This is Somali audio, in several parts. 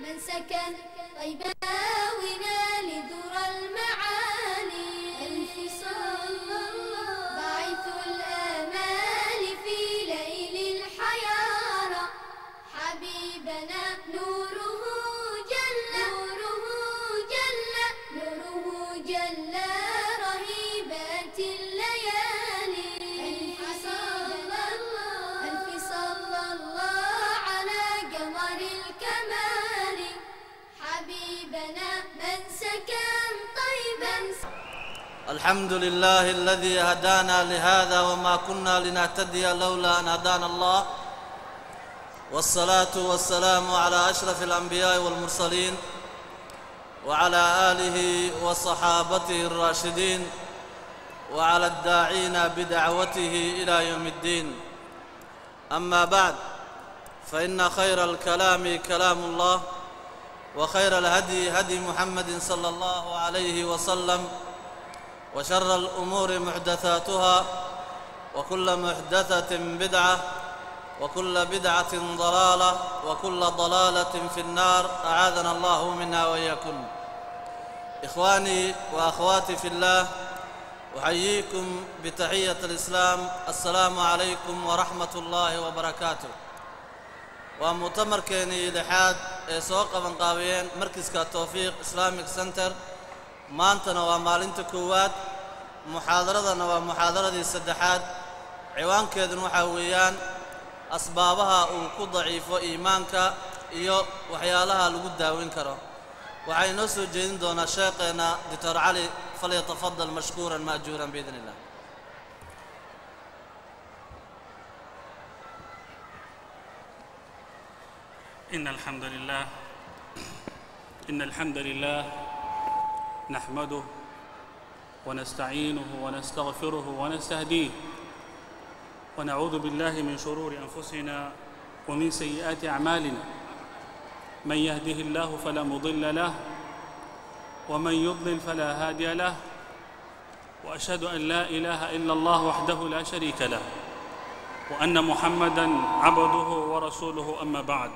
من سكن طيباونا لذرى المعالي ألف صلى الله باعث الآمال في ليل الحيارى حبيبنا نوره جل رهيبات الليالي ألف صلى الله على قمر الكمال حبيبنا من سكن طيبا. الحمد لله الذي هدانا لهذا وما كنا لنهتدي لولا أن هدانا الله، والصلاة والسلام على أشرف الأنبياء والمرسلين وعلى آله وصحابته الراشدين وعلى الداعين بدعوته إلى يوم الدين. أما بعد، فإن خير الكلام كلام الله، وخير الهدي هدي محمد صلى الله عليه وسلم، وشر الأمور محدثاتها، وكل محدثة بدعة، وكل بدعة ضلالة، وكل ضلالة في النار، أعاذنا الله منها وإياكم. إخواني وأخواتي في الله، أحييكم بتحية الإسلام، السلام عليكم ورحمة الله وبركاته. ومؤتمر كيني لحاد سوق منقاويين مركز كالتوفيق إسلاميك سنتر maantana waa maalinta koowaad, muxaadaradana waa muxaadaradii saddexaad. ciwaankeeduna waxaa weeyaan asbaabaha uu ku daciifo iimaanka iyo waxyaalaha lagu daaweyn karo. waxaa inoo soo jeedin doonaa sheekheena Dr. Cali, falyatafadal mashkuuran maajuuran biidn illah. إن الحمد لله نحمده ونستعينه ونستغفره ونستهديه، ونعوذ بالله من شرور أنفسنا ومن سيئات أعمالنا. من يهده الله فلا مضل له، ومن يضلل فلا هادي له، وأشهد أن لا إله إلا الله وحده لا شريك له، وأن محمدًا عبده ورسوله. أما بعد،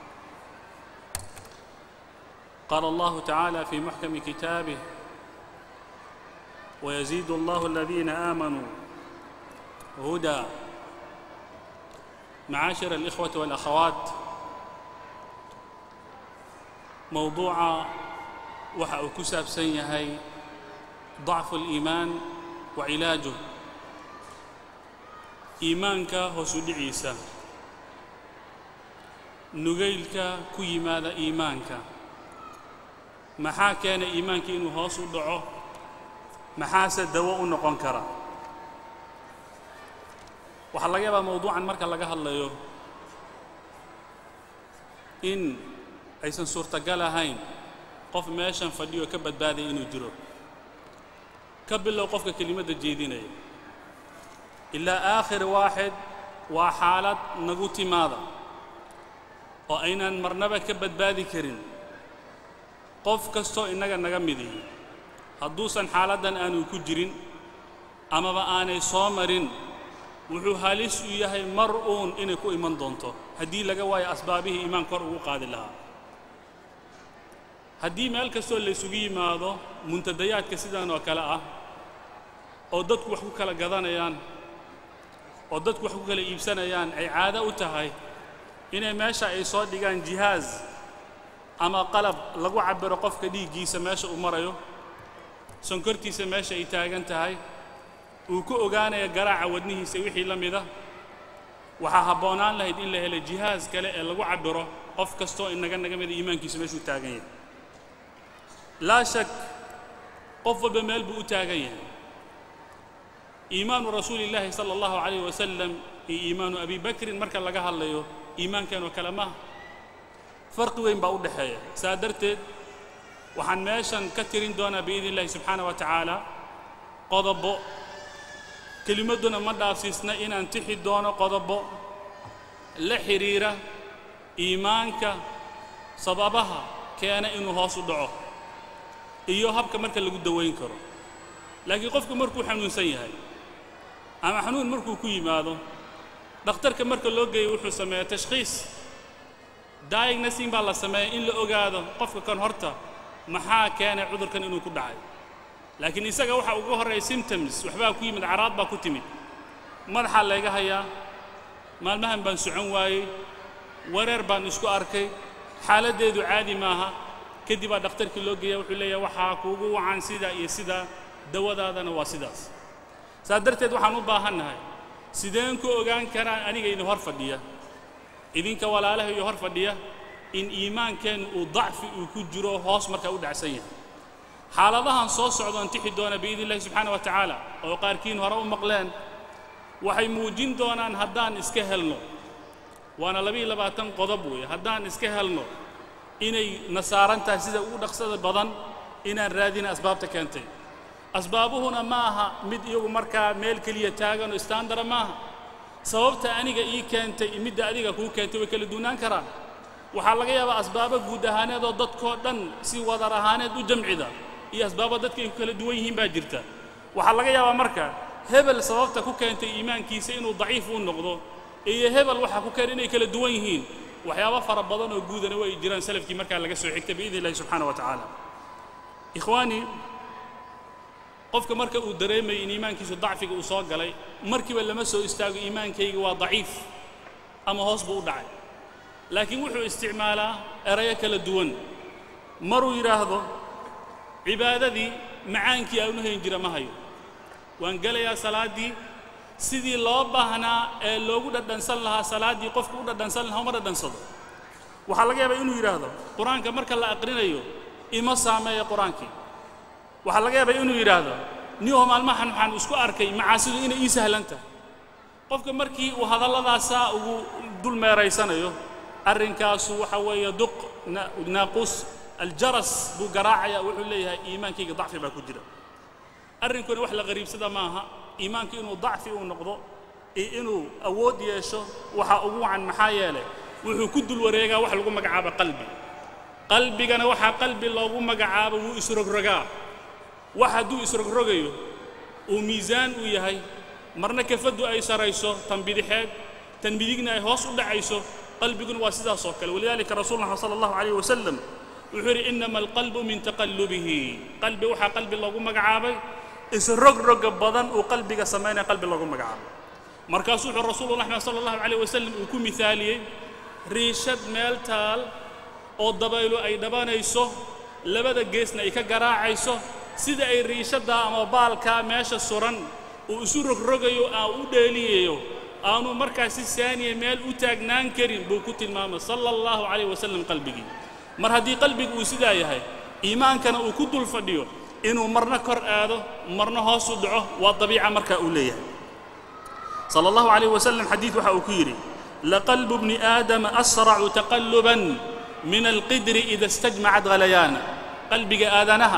قال الله تعالى في محكم كتابه: ويزيد الله الذين آمنوا هدى. معاشر الإخوة والأخوات، موضوع waxa uu ku saabsan yahay ضعف الإيمان وعلاجه. iimaanka hoos u dhiciisa, nugaylka ku yimaada iimaanka. maxaa keena iimaanka inuu hoos u dhaco? maxaase dawo u noqon kara? waxaa laga yaabaa mawduucan marka laga hadlayo in aysan suurtagal ahayn qof meeshan fadhiyo ka badbaaday inuu jiro. ka bilow qofka kelimadda jeedinaya ilaa aakhir waaxid waa xaalad nagu timaada oo aynaan marnaba ka badbaadi karin. qof kastoo innaga naga midihi hadduusan xaaladdan aanu ku jirin amaba aanay soo marin, wuxuu halis u yahay mar uun inay ku iman doonto haddii laga waayo asbaabihii iimaan kor ugu qaadi lahaa. haddii meel kastoo laysugu yimaado muntadayaadka sidan oo kale ah, oo dadku wax ku kala gadanayaan, oo dadku wax ku kala iibsanayaan, ay caado u tahay inay meesha ay soo dhigaan jihaaz ama qalab lagu cabiro qofka dhiiggiisa meesha uu marayo, sonkortiisa meesha ay taagan tahay, uu ku ogaanayo garaaca wadnihiisa wixii la mida. waxaa habboonaan lahayd in la helo jihaaz kale ee lagu cabiro qof kastoo inaga mida iimaankiisa meeshuu taagan yahay. laa shak qof walba meel buu u taagan yahay. iimaanu rasuulillaahi sala allahu calayh wasalam iyo iimaanu abi bakrin marka laga hadlayo iimaankeenoo kale maaha, farqi weyn baa u dhexeeya. saa darteed waxaan meeshan ka tirin doonaa biidni illaahi subxaana wa tacaala qodobo. kelimadduna ma dhaafsiisna inaan tixi doono qodobo la xidhiira iimaanka, sababaha keena inuu hoos u dhaco iyo habka marka lagu daweyn karo. laakiin qofku markuu xanuunsan yahay ama xanuun markuu ku yimaado, dhakhtarka marka loo geeyo wuxuu sameeyaa tashkhiis. diagnosing baa la sameeyay in la ogaado qofka kan horta maxaa keenay cudurkan inuu ku dhacay laakiin isaga waxa ugu horeeyay symptoms waxba ku yimid caraad baa ku timid madaxa laga hayaa maalmahan baan socon waayay wareer baan isku arkay xaaladeedu caadi maaha kadib baa dhakhtarkii loo geeyay wuxuu leeyahay waxa kuugu wacan sida iyo sida dawadaadana waa sidaas saadarteed waxaan u baahanahay sideen ku ogaan karaan aniga in hor fadhiya idinka walaalaha iyo hor fadhiya in iimaankeenu uu dacfi uu ku jiro hoos marka u dhacsan yahay xaaladahan soo socdaan tixi doona biidillah subhanahu wa ta'ala oo qaarkiin hore u maqleen waxay muujin doonaan haddaan iska helno waana 22 qodob weey haddaan iska helno inay nasaarantaa sida ugu dhaqsada badan inaan raadina asbaabta keentay asbaabuhuna maaha mid iyagu markaa meel kaliya taagan oo standard maaha sababta aniga ii keentay midda adiga ku keentay way kala duunaan karaan waxa laga yaabaa asbaabo guud ahaaneed oo dadkoo dhan si wadar ahaaneed u jamcida iyo asbaabo dadka ay kala duwan yihiin baa jirta waxa laga yaabaa marka hebel sababta ku keentay iimaankiisa inuu daciif u noqdo iyo hebel waxa ku keenay inay kala duwan yihiin waxyaabo fara badan oo guudana way jiraan salafkii marka laga soo xigtay biidillah subhanahu wa ta'ala ikhwani qofka marka uu dareemay in iimaankiisu dacfiga uu soo galay markiiba lama soo istaago iimaankayga waa daciif ama hoos buu u dhacay laakiin wuxuu isticmaalaa erayo kala duwan maruu yiraahdo cibaadadii macaankii aanu hayn jira ma hayo waan galayaa salaadii sidii loo baahnaa ee loogu dhadhansan lahaa salaadii qofku u dhadhansan lahaa uma dhadhansado waxa laga yaabaa inuu yiraahdo quraanka marka la aqrinayo ima saameeyo quraankii waxa laga yaabaa inuu yiraahdo niyo maalmahan waxaan isku arkay macaasidu inay ii sahlanta qofka markii uu hadalladaasa ugu dul meereysanayo arrinkaasu waxa weeye duq naaqus aljaras buu garaacaya wuxuu leeyahay iimaankayga dacfi baa ku jira arrinkuna wax la qariibsada maaha iimaanku inuu dacfi uu noqdo iyo inuu awood yeesho waxa ugu wacan maxaa yeelay wuxuu ku dul wareegaa wax lagu magacaabo qalbi qalbigana waxa qalbi loogu magacaabo wuu isrogrogaa waxa duu isrogrogayo uu miisaan u yahay marna kafadu ay sarayso tan bidixeed tan midigna ay hoos u dhacayso qalbiguna waa sidaas oo kale walidaalika rasuulullaahi sallallahu alayhi wasallam wuxuu yiri inama alqalbu min taqallubihi qalbi waxa qalbi loogu magacaabay isrogroga badan uu qalbiga sameeyay qalbi loogu magacaabo markaas wuxuu rasuulullaahi sallallahu alayhi wasallam uu ku mithaaliyay riishad meel taal oo dabaylo ay dhabanayso labada geesna ay ka garaacayso sida ay riishada ama baalka meesha suran uu isu rogrogayo u dheeliyayo aanu markaas si saaniye meel u taagnaan karin buu ku tilmaamay sallallahu alayhi wasallam qalbigi mar hadii qalbigu uu sidaa yahay iimaankana uu ku dul fadhiyo inuu marna kor aado marna hoos u dhaco waa dabiica marka uu leeyahay sallallahu alayhi wasallam hadith waxa uu ku yiri la qalbu ibn adam asra'u taqalluban min alqidri idha istajma'at ghalayana qalbiga aadanaha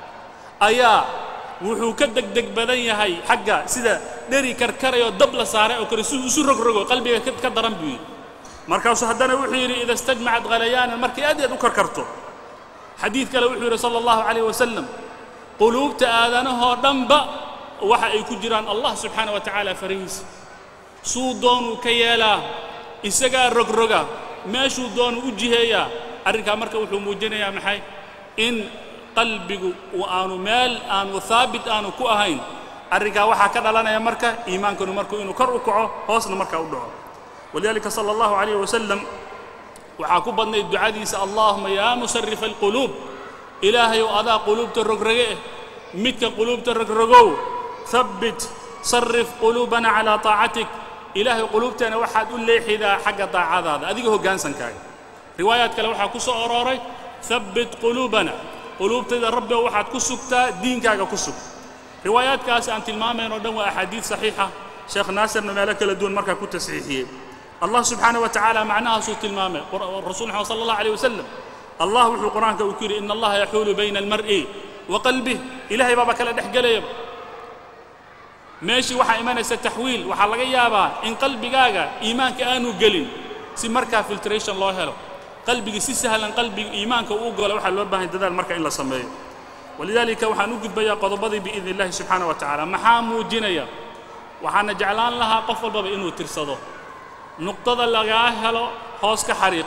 ayaa wuxuu ka degdeg badan yahay xagga sida dheri karkarayo dab la saaray oo kale isu rogrogo qalbiga ka daran buu markaas haddana wuxuu yiri idha istajma'at ghalayana markii aad u karkarto xadiid kale wuxuu yiri sallallahu alayhi wasallam qulubta aadanaha dhanba waxa ay ku jiraan Allah subhanahu wa ta'ala fariis suu doonu ka yeelaa isaga rogroga meeshuu doonu u jiheeya arrinka marka wuxuu muujinayaa maxay in qalbigu aanu meel aanu thaabit aanu ku ahayn arrinka waxa ka dhalanaya marka iimaankanu markuu inuu kor u kaco hoosna marka u dhaco walidaalika sallallahu alayhi wasallam waxa ku badnay ducadiisa allahumma ya musarrif alqulub ilaahay adaa qulubta rograge midka qulubta rogrogow thabbit sarrif qulubana ala ta'atik ilaahay qulubtana waxaad u leexidaa xagga taacadaada adiga hoggaansankaaga riwaayaad kale waxa ku soo arooray thabbit qulubana qulubtada rabbi waxaad ku sugtaa diinkaaga ku sug riwaayaadkaas aan tilmaamayno dhan waa ahadiith saxiixa sheekh naasir meelo kala duwan marka ku tasxiixiyay allah subhanahu wa ta'ala macnaha soo tilmaamay rasuulullaahi sallallahu alayhi wasallam allah wuxuu quraanka uu kiri inna allaha yahulu bayna almar'i wa qalbihi ilaahay baba kala dhaxgalay meeshii waxa imanaysa tahwiil waxa laga yaabaa in qalbigaaga iimaanka aanu gelin si marka filtration loo helo qalbiga si sahlan qalbiga iimaanka uu galo waxa loo baahan dadaal marka in la sameeyo walidaalika waxaan u gudbayaa qodobadii biidnillah subhanahu wa ta'ala maxaa muujinaya waxaana jeclaan lahaa qof walba inuu tirsado nuqtada laga helo hoos ka xariiqo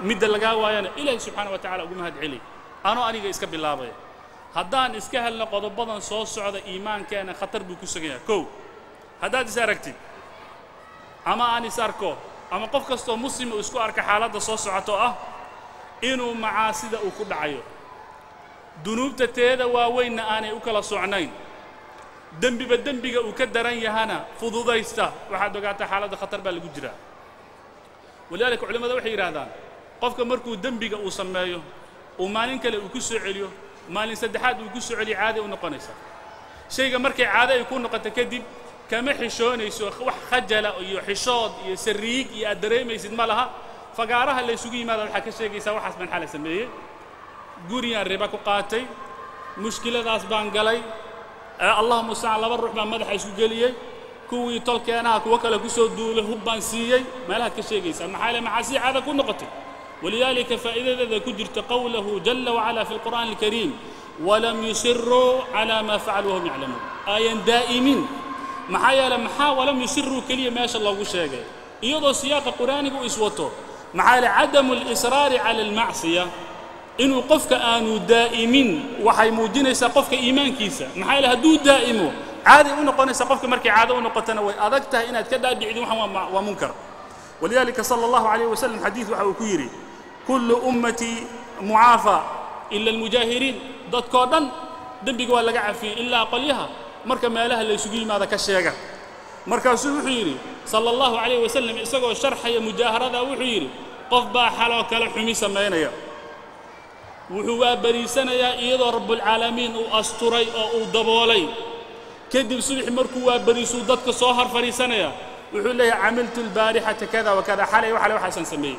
midda lagaa waayana ilaahay subxaanahu wa tacaala ugu mahad celi anoo aniga iska bilaabaya haddaan iska helno qodobadan soo socda iimaankeena khatar buu ku sugan yahay kow haddaad is aragtid ama aan is arko ama qof kastoo muslim uu isku arka xaaladda soo socoto ah inuu macaasida uu ku dhacayo dunuubta teeda waaweynna aanay u kala socnayn dembiba dembiga uu ka daran yahana fududaysta waxaad ogaataa xaaladda khatar baa lagu jiraa walidaalika culimmada waxay yidhaahdaan qofka markuu dembiga uu sameeyo uu maalin kale uu ku soo celiyo maalin saddexaad uu ku soo celiyo caadi u noqonaysa shayga markay caado ay ku noqoto kadib kama xishoonayso wax khajala iyo xishood iyo sariig iyo aad dareemaysid ma laha fagaaraha la isugu yimaada waxaa ka sheegaysaa waxaas baan xala sameeyey guriyaan riba ku qaatay mushkiladaas baan galay allahuma mustacaan laba ruux baan madaxa isku geliyey kuwii tolkeenaha kuwo kale ku soo duulay hub baan siiyey meelahaad ka sheegaysaa maxaa le macaasii caada ku noqotay walidaalika faa'iidadeeda ku jirta qowlahu jalla wacala fi alqur'aani alkariim walam yusiruu calaa maa facaluu wahum yaclamuun aayan daa'imin maxaa yeele maxaa walam yusiruu keliya meesha loogu sheegay iyadoo siyaaqa qur'aaniga u iswato maxaa yeele cadamu alisraari cala almacsiya inuu qofka aanu daa'imin waxay muujinaysaa qofka iimaankiisa maxaa yeele hadduu daa'imo caadi u noqonaysa qofka markay caado u noqotana way adag tahay inaad ka dhaadhicdin waxan waa munkar walidaalika sala allahu calayh wasalam xadiid waxa uu ku yidhi kullu ummatii mucaafa ila almujaahiriin dadkoo dhan dembiga waa laga cafiyey ilaa qolyaha marka meelaha la isugu yimaada ka sheega markaasuu wuxuu yidhi sala allahu calayh wasalam isagoo sharxaya mujaaharada wuxuu yidhi qof baa xaloo kale xumi samaynaya wuxuu waa bariisanayaa iyadoo rabbulcaalamiin uu asturay oo uu daboolay kadib subax markuu waa bariisuu dadka soo har fadhiisanaya wuxuu leeyahay camiltu albaarixata kada wa kada xalay waxaasaan sameeyey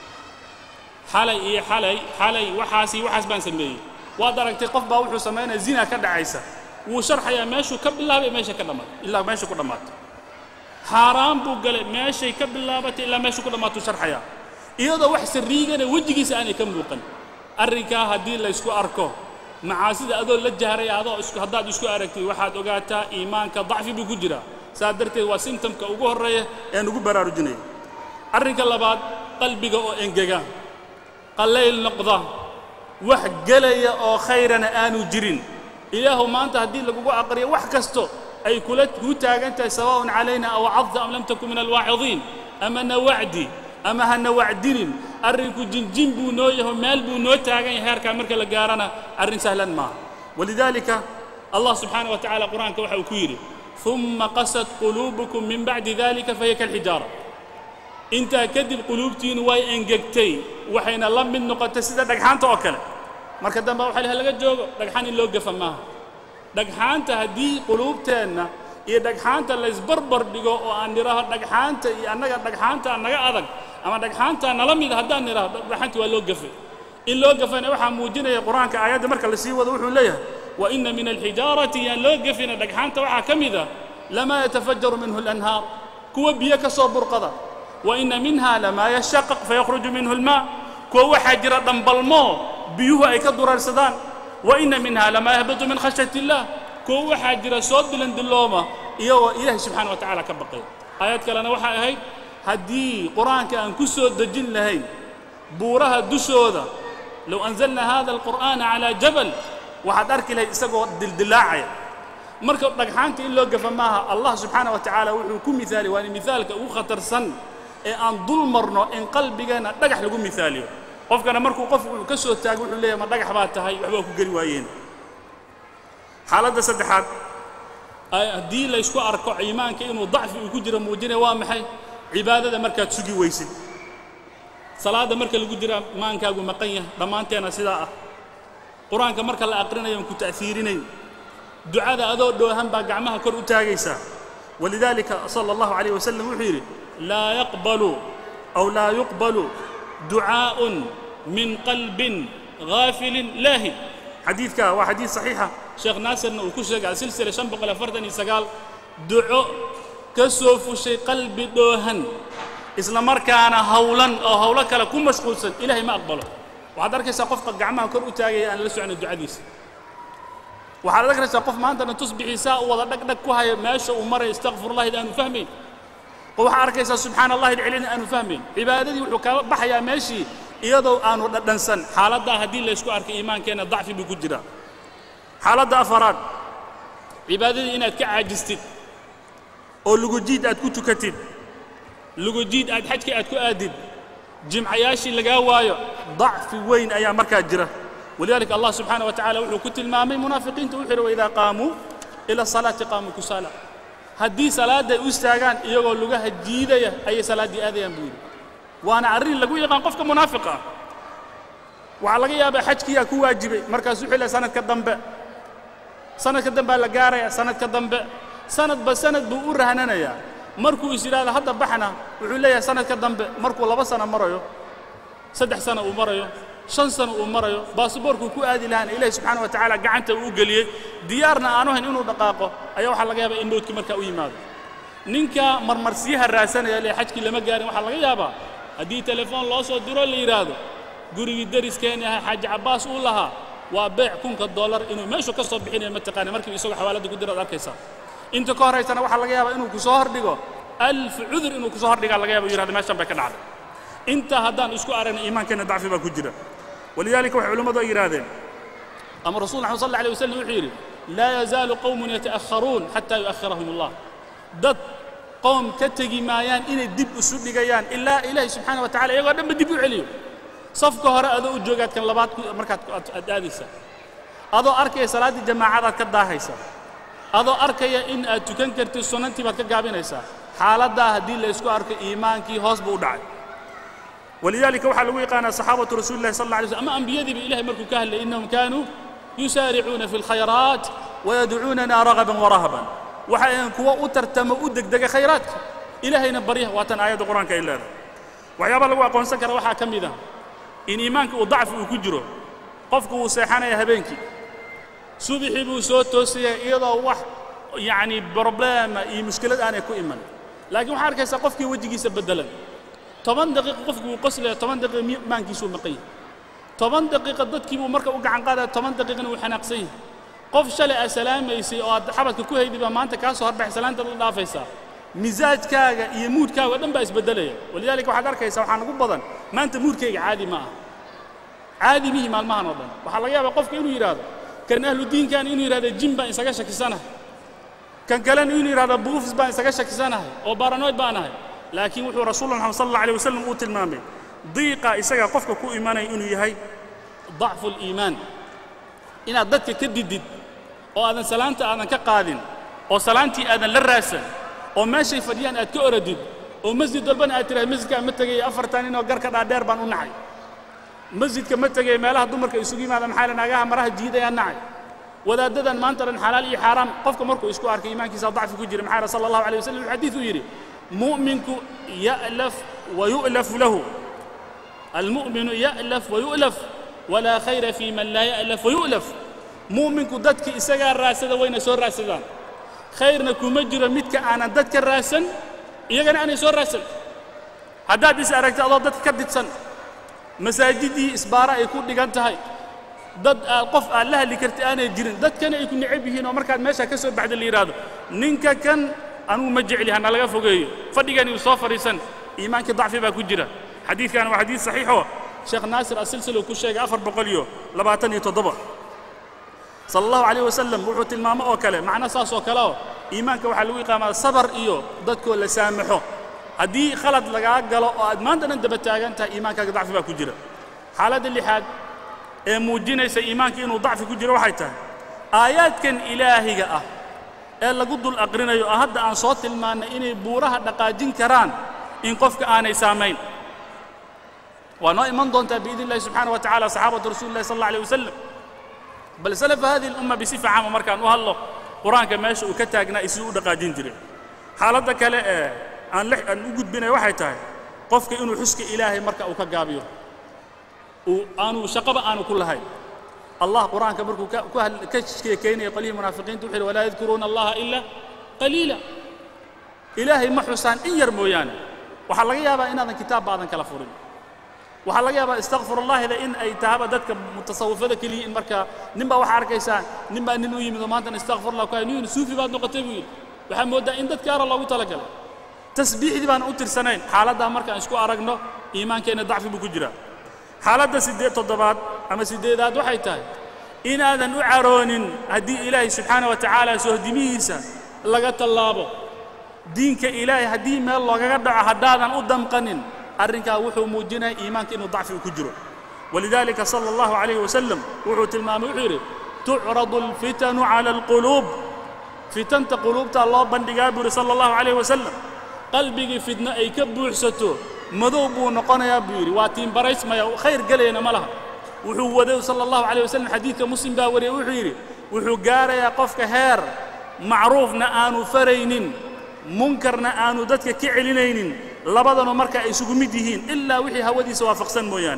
xalay iyo xalay waxaas baan sameeyey waad aragtay qof baa wuxuu samaynaya zina ka dhacaysa wuu sharxayaa meeshuu ka bilaabay meesha ka dhammaatay ilaa meesha ku dhammaatay xaaraan buu galay meeshay ka bilaabatay ilaa meesha ku dhammaatuu sharxayaa iyadoo wax sirriigana wejigiisa aanay ka muuqan arrinkaa haddii la isku arko macaasida adoo la jahray haddaad isku aragtid waxaad ogaataa iimaanka dacfi buu ku jiraa saa darteed waa sintamka ugu horreeya een ugu baraarujinaya arrinka labaad qalbiga oo engega qallayl noqda wax gelaya oo khayrana aanu jirin ilaahu maanta haddii lagugu aqriyo wax kasto ay kuu taagan tahay sawaa'un calayna aw cadda am lam takun min alwaacidiin ama nawacdi ama hana wacdinin arrinku jinjin buu noo yaho meel buu noo taagan yahay heerkaa marka la gaarana arrin sahlan maaha walidaalika allah subxaanaه wa tacaala qur'aanka waxa uu ku yidhi ثuma qasat quluubukum min bacdi dalika fahiya kalxijaara intaa kadib quluubtiinu way engegtay waxayna la mid noqotay sida dhagxaanta oo kale marka dambe waxa laga joogo dhagxaan in loo gafa maaha dhagxaanta haddii quluubteenna iyo dhagxaanta la isbarbar dhigo oo aan nidhaaho dhagxaanta iyo annaga dhagxaanta naga adag ama dhagxaanta nala mid haddaan nidhaaho dhagxaantii waa loo gafay in loo gafana waxaa muujinaya qur'aanka aayadda marka la sii wado wuxuu leeyahay wa inna min alxijaarati yaan loo gafina dhagxaanta waxaa ka mid a lamaa yatafajaru minhu alanhaar kuwa biyo ka soo burqada wa inna minha lamaa yashaqaq fayakhruju minhu almaa kuwa waxaa jira dhambalmoo biyuhu ay ka duraarsadaan wa inna minha lamaa yahbatu min khashyati illah kuwa waxaa jira soo dilandilooma iyagoo ilaahay subxaana wa tacaala ka baqaya aayad kalena waxay ahayd haddii qur'aanka aan ku soo dejin lahayn buuraha dushooda low anzalna hada alqur'aana calaa jabal waxaad arki lahayd isagoo dildilaacaya marka dhagxaanta in loo gafa maaha allah subxaana wa tacaala wuxuu ku miaaliy waana mihaalka ugu khatarsan ee aan dul marno in qalbigeenna dhagax lagu miaaliyo qofkana markuu qof wuxuu ka soo taago wuxuu leeyahay ma dhagax baa tahay waxbaa ku geli waayeen xaaladda saddexaad haddii la isku arko iimaanka inuu dacfi uu ku jiro muujinaya waa maxay cibaadada markaad sugi weysid salaada marka lagu jira maankaagu maqan yahay dhammaanteena sidaa ah qur-aanka marka la aqrinayo aan ku ta'fiirinayn ducada adoo dhoohan baa gacmaha kor u taagaysaa walidaalika sala allahu calayh wasalam wuxuu yidhi laa yuqbalu ducaa'un min qalbin ghaafilin laahi xadiidka waa xadiid saxiixa sheekh naasirna uu ku sheegay silsila 549 duco ka soo fushay qalbi dhoohan isla markaana hawlan oo hawlo kale ku mashquulsan ilaahay ma aqbalo waxaad arkaysaa qofka gacmaha kor u taagaya aan la soconin ducadiisa waxaad arkaysaa qof maantana tusbixiisaa u wada dhagdhag ku haya meesha uu maray astaghfirullah aanu fahmayn waxaad arkaysaa subxaana allahi alcaliin aanu fahmayn cibaadadii wuxuu ka baxayaa meeshii iyadoo aanu dhadhansan xaaladda haddii la isku arko iimaankeena dacfi buu ku jiraa xaaladda afaraad cibaadadii inaad ka caajistid oo lugujiid aad ku tukatid lugujiid aad xajka aad ku aadid jimcayaashii lagaa waayo dacfi weyn ayaa markaa jira walidaalika allah subxaanaه wa tacaala wuxuu ku tilmaamay munaafiqiinta wuxuu yidhi waidaa qaamuu ila salaati qaamuu kusaala haddii salaadday u istaagaan iyagoo lugaha jiidaya ayay salaaddii aadayaan buu yidhi waana arrin lagu yaqaan qofka munaafiqa ah waxaa laga yaabaa xajkiyaa ku waajibay markaasuu wuxuu leeyahay sanadka dambaa la gaaraya sanadka dambe sanadba sanad buu u rahnanayaa markuu is yidhaahdo hadda baxna wuxuu leeyahay sanadka dambe markuu 2 sano marayo 3 sano uu marayo 5 sano uu marayo baasaboorku ku aadi lahaana ilaahay subxaanaه wa tacaala gacanta uu geliyey diyaarna aanu hayn inuu dhaqaaqo ayaa waxaa laga yaabaa in mowdkii markaa u yimaado ninka marmarsiyaha raasanaya lee xajkii lama gaarin waxaa laga yaabaa haddii telefoon loo soo diro la yidhaahdo gurigii dariskeeni ahaa xaaji cabbaas uu lahaa waa beec $1,000 inuu meeshu ka soo bixinayo mataqaana markii isagoo xawaaladda ku diraad arkaysaa inta ka horaysana waxaa laga yaabaa inuu ku soo hordhigo 1000 cudur inuu ku soo hordhigaa laga yaaba yidhahdo meeshan bay ka dhacday inta haddaan isku aragna iimaankeena dacfi baa ku jira walidaalika waxay culimmadu ay yidhaahdeen ama rasuulna sal alla alayh wasallam wuxuu yidhi laa yazaalu qowmun yata'akharuun xataa yu'akhirahum allah dad qowm ka tegi maayaan inay dib isu dhigayaan ilaa ilaahay subxaana wa tacala iyagoo dhanba dib u celiyo safka hore adoo u joogaad kan labaad markaad aad aadaysa adoo arkaya salaaddii jamaacadaad ka daahaysa adoo arkaya in aad tukan kartid sunnantii baad ka gaabinaysaa xaaladdaa haddii la isku arko iimaankii hoos buu u dhacay walidaalika waxaa lagu yaqaanaa saxaabatu rasuuli llahi sal alla alay slm ama ambiyadiiba ilahay markuu ka hadlayay innahum kaanuu yusaaricuuna fi alkhayraat wayadcuunana ragaban warahaban waxay kuwa u tartamo u degdega khayraadka ilaahayna barya waatan aayadda qur-aanka ay leedahay waxyaaba lagu aqoonsan kara waxaa ka mid ah in iimaanka uu dacfi uu ku jiro qofku wuu seexanaya habeenkii subixii buu soo toosaya iyadoo wax yacni problema iyo mushkilad aanay ku iman laakiin waxaa arkaysaa qofkii wejigiisa beddelan 10 daqiiqo qofkii wuu qoslaya 10 daqiiqo maankiisuu maqan yahay 10 daqiiqo dadkii buu marka u gacan qaadaya 10 daqiiqana wuu xanaaqsan yahay qof shalay aa salaamaysay oo aad xabadka ku hayday baa maanta kaa soo horbaxay salaantaad la dhaafaysaa misaajkaaga iyo muudkaaga dhan baa isbeddelaya walidaalika waxaad arkaysaa waxaan ugu badan maanta muudkayga caadi ma aha caadi mihi maalmahan oo dhan waxaa laga yaabaa qofka inuu yidhaahdo kan ahlu diinkan inuu yidhahdo jim baan isaga shakisanahay kan kalena inuu yidhahdo buufis baan isaga shakisanahay oo baranoid baan ahay laakiin wuxuu rasuulullah muxamed sal alla alayh wasallam uu tilmaamay diiqa isaga qofka ku imanaya inuu yahay dacfu liimaan inaad dadka ka didid oo aadan salaanta aadan ka qaadin oo salaantii aadan la raadsan oo meeshay fadhiyaan aad ka oradid oo masjid walbana aad tiraahdo masjidkaa ma tegaya 4 nin oo garka dhaadheer baan u nacay masjidka ma tegaya meelaha dumarka isugu yimaada maxaa la naagaha maraha jiidayaan nacay wadaadadan maanta dhan xalaal iyo xaaraam qofka markuu isku arkay iimaankiisa dacfi ku jira maxaa sala allahu alayh wasallam xadiid uu yidhi mu'minku ya'laf wa yu'laf lahu almu'minu ya'laf wa yu'laf walaa khayra fii man laa ya'laf wa yu'laf mu'minku dadka isagaa raasada wayna soo raasadaan khayrna kuma jiro midka aanan dadka raasan iyagana aanay soo raasan haddaad is aragta adoo dadka ka didsan masaajidii isbaara ay ku dhigan tahay dad qof aad la hadli karta aanay jirin dadkana ay ku necab yihiin oo markaad meesha ka soo baxda la yidhaahdo ninka kan anugu ma jecli hana laga fogeeyo fadhigan uu soo fadhiisan iimaankii dacfi baa ku jira xadiidkan waa xadiid saxiixo sheekh naasir asilsilo ku sheegay 427 sala allahu calayh wasalam wuxuu tilmaamo oo kale macno saas oo kale oo iimaanka waxaa lagu yaqaamaa sabar iyo dadkoo la saamaxo haddii khalad lagaa galo oo aad maanta dhan daba taagan tahay iimaankaaga dacfi baa ku jira xaaladda lixaad ee muujinaysa iimaanka inuu dacfi ku jiro waxay tahay aayaadkan ilaahiga ah ee lagu dul aqrinayo oo hadda aan soo tilmaannay inay buuraha dhaqaajin karaan in qofka aanay saamayn waa noo iman doontaa biidni illahi subxaana wa tacala saxaabatu rasuuli illahi sal alla alayh wasalam bal salafa hadihi alumma bisifa caama markaan u hadlo qur-aanka meesha uu ka taagnaa isuu u dhaqaajin jiray xaaladda kale ee aan u gudbinay waxay tahay qofka inuu xuska ilaahay marka uu ka gaabiyo aanu shaqaba aanu ku lahayn allah qur-aanka markuu ka sheekaynaya qolihii munaafiqiinta wuxuu yidhi walaa yadkuruuna allaha ila qaliila ilaahay ma xusaan in yar mooyaane waxaa laga yaabaa inaadan kitaabba aadan kala furin waxaa laga yaabaa istakfirullahida in ay tahaba dadka mutasawifada keliya in markaa nin baa waxaa arkaysaa nin baa nin u yimid oo maantana istakfirullah ku hay nin suufi baad noqotay buu yidhi waxaa mooddaa in dadka ara loogu talagalay tasbiixdii baan u tirsanayn xaaladdaa markaan isku aragno iimaankeenna dacfi buu ku jiraa xaaladda toddobaad ama sideedaad waxay tahay inaadan u caroonin haddii ilaahay subxaana wa tacaala sohdimihiisa laga tallaabo diinka ilaahay haddii meel loogaga dhaco haddaadan u damqanin arrinkaa wuxuu muujinaya iimaanka inuu dacfi ku jiro walidaalika sala allahu calayhi wasalam wuxuu tilmaamay wuxuu yidhi tucradu alfitanu cala alquluub fitanta quluubtaa loo bandhigaa buu yidhi sala allahu calayhi wasalam qalbigii fitno ay ka buuxsato madow buu noqonayaa buu yidhi waa tiimbaraysmaya khayr gelayna ma laha wuxuu waday sala allahu calayh wasalam xadiidka muslim baa wariyey wuxuu yidhi wuxuu gaarayaa qofka heer macruufna aanu faraynin munkarna aanu dadka ka celinaynin labadanu marka ay isugu mid yihiin ilaa wixii hawadiisa waafaqsan mooyaane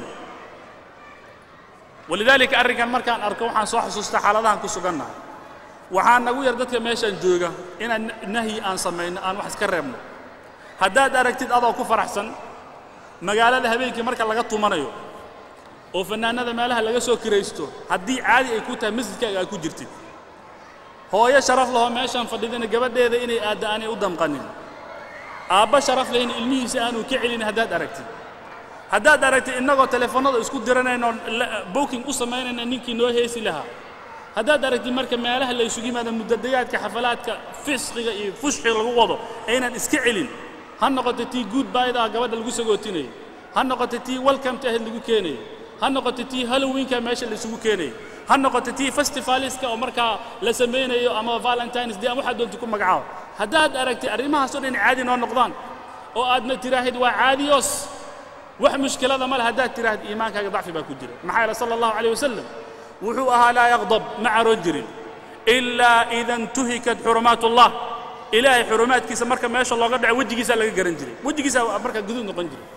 walidaalika arrinkan markaan arko waxaan soo xusuustaa xaaladahan ku sugannahay waxaa nagu yar dadka meeshaan jooga inaan nahyi aan samayno aan wax iska reebno haddaad aragtid adoo ku faraxsan magaalada habeenkii marka laga tumanayo oo fanaanada meelaha laga soo kiraysto haddii caadi ay ku tahay masjidkaaga ay ku jirtid hooyo sharaf laho meeshaan fadhidana gabadheeda inay aadda aanay u damqanin aabba sharaf lehina ilmihiisa aanu ka celin haddaad aragtid innagoo telefoonnada isku diranayno booking u samaynayna ninkii noo heesi lahaa haddaad aragtid marka meelaha la isugu yimaado muddadayaadka xafalaadka fisqiga iyo fushxiga lagu wado aynan iska celin ha noqoto tii goodbye-da gabadha lagu sagootinayo ha noqoto tii welcome to ahayd lagu keenayo ha noqoto tii halloweenka meesha la isugu keenayo ha noqoto tii festivaliska oo markaa la samaynayo ama valentines day ama waxaad doonta ku magacaabo haddaad aragtid arrimahaasoo dhan caadi noo noqdaan oo aadna tiraahid waa caadiyos wax mushkilada ma leh haddaad tiraahid iimaankaaga dacfi baa ku jira maxaa yeele sala allahu calayh wasalam wuxuu ahaa laa yaqdab ma caroon jirin ilaa ida intuhikat xurumaatullah ilaahay xurumaadkiisa marka meesha looga dhaco wejigiisaa laga garan jiray wejigiisaa markaa guduud noqon jiray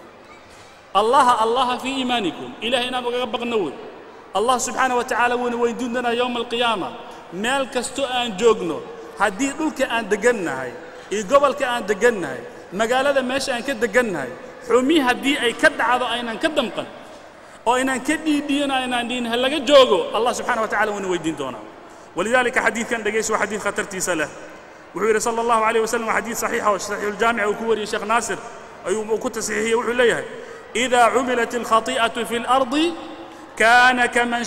allaha fii iimaanikum ilahay inaan ugaga baqno wey allah subxaana wa tacaala wuuna weydiindoonaa yowma alqiyaama meel kastoo aan joogno haddii dhulka aan deggannahay iyo gobolka aan deggannahay magaalada meesha aan ka deggannahay xumi haddii ay ka dhacdo aynan ka damqan oo inaan ka dhiidhiyan aynaan dhihin ha laga joogo allah subxaana wa tacala wuuna weydiin doonaa walidaalika xadiidkan dhegayso waa xadiid khatartiisa leh wuxuu yidhi sala allahu calayh wasalam waa xadiid saxiixa oo saxiixuljaamica uu ku wariyey sheekh naasir ayuu ku tasxiixiyey wuxuu leeyahay إذا عملت الخطيئة في الأرض كان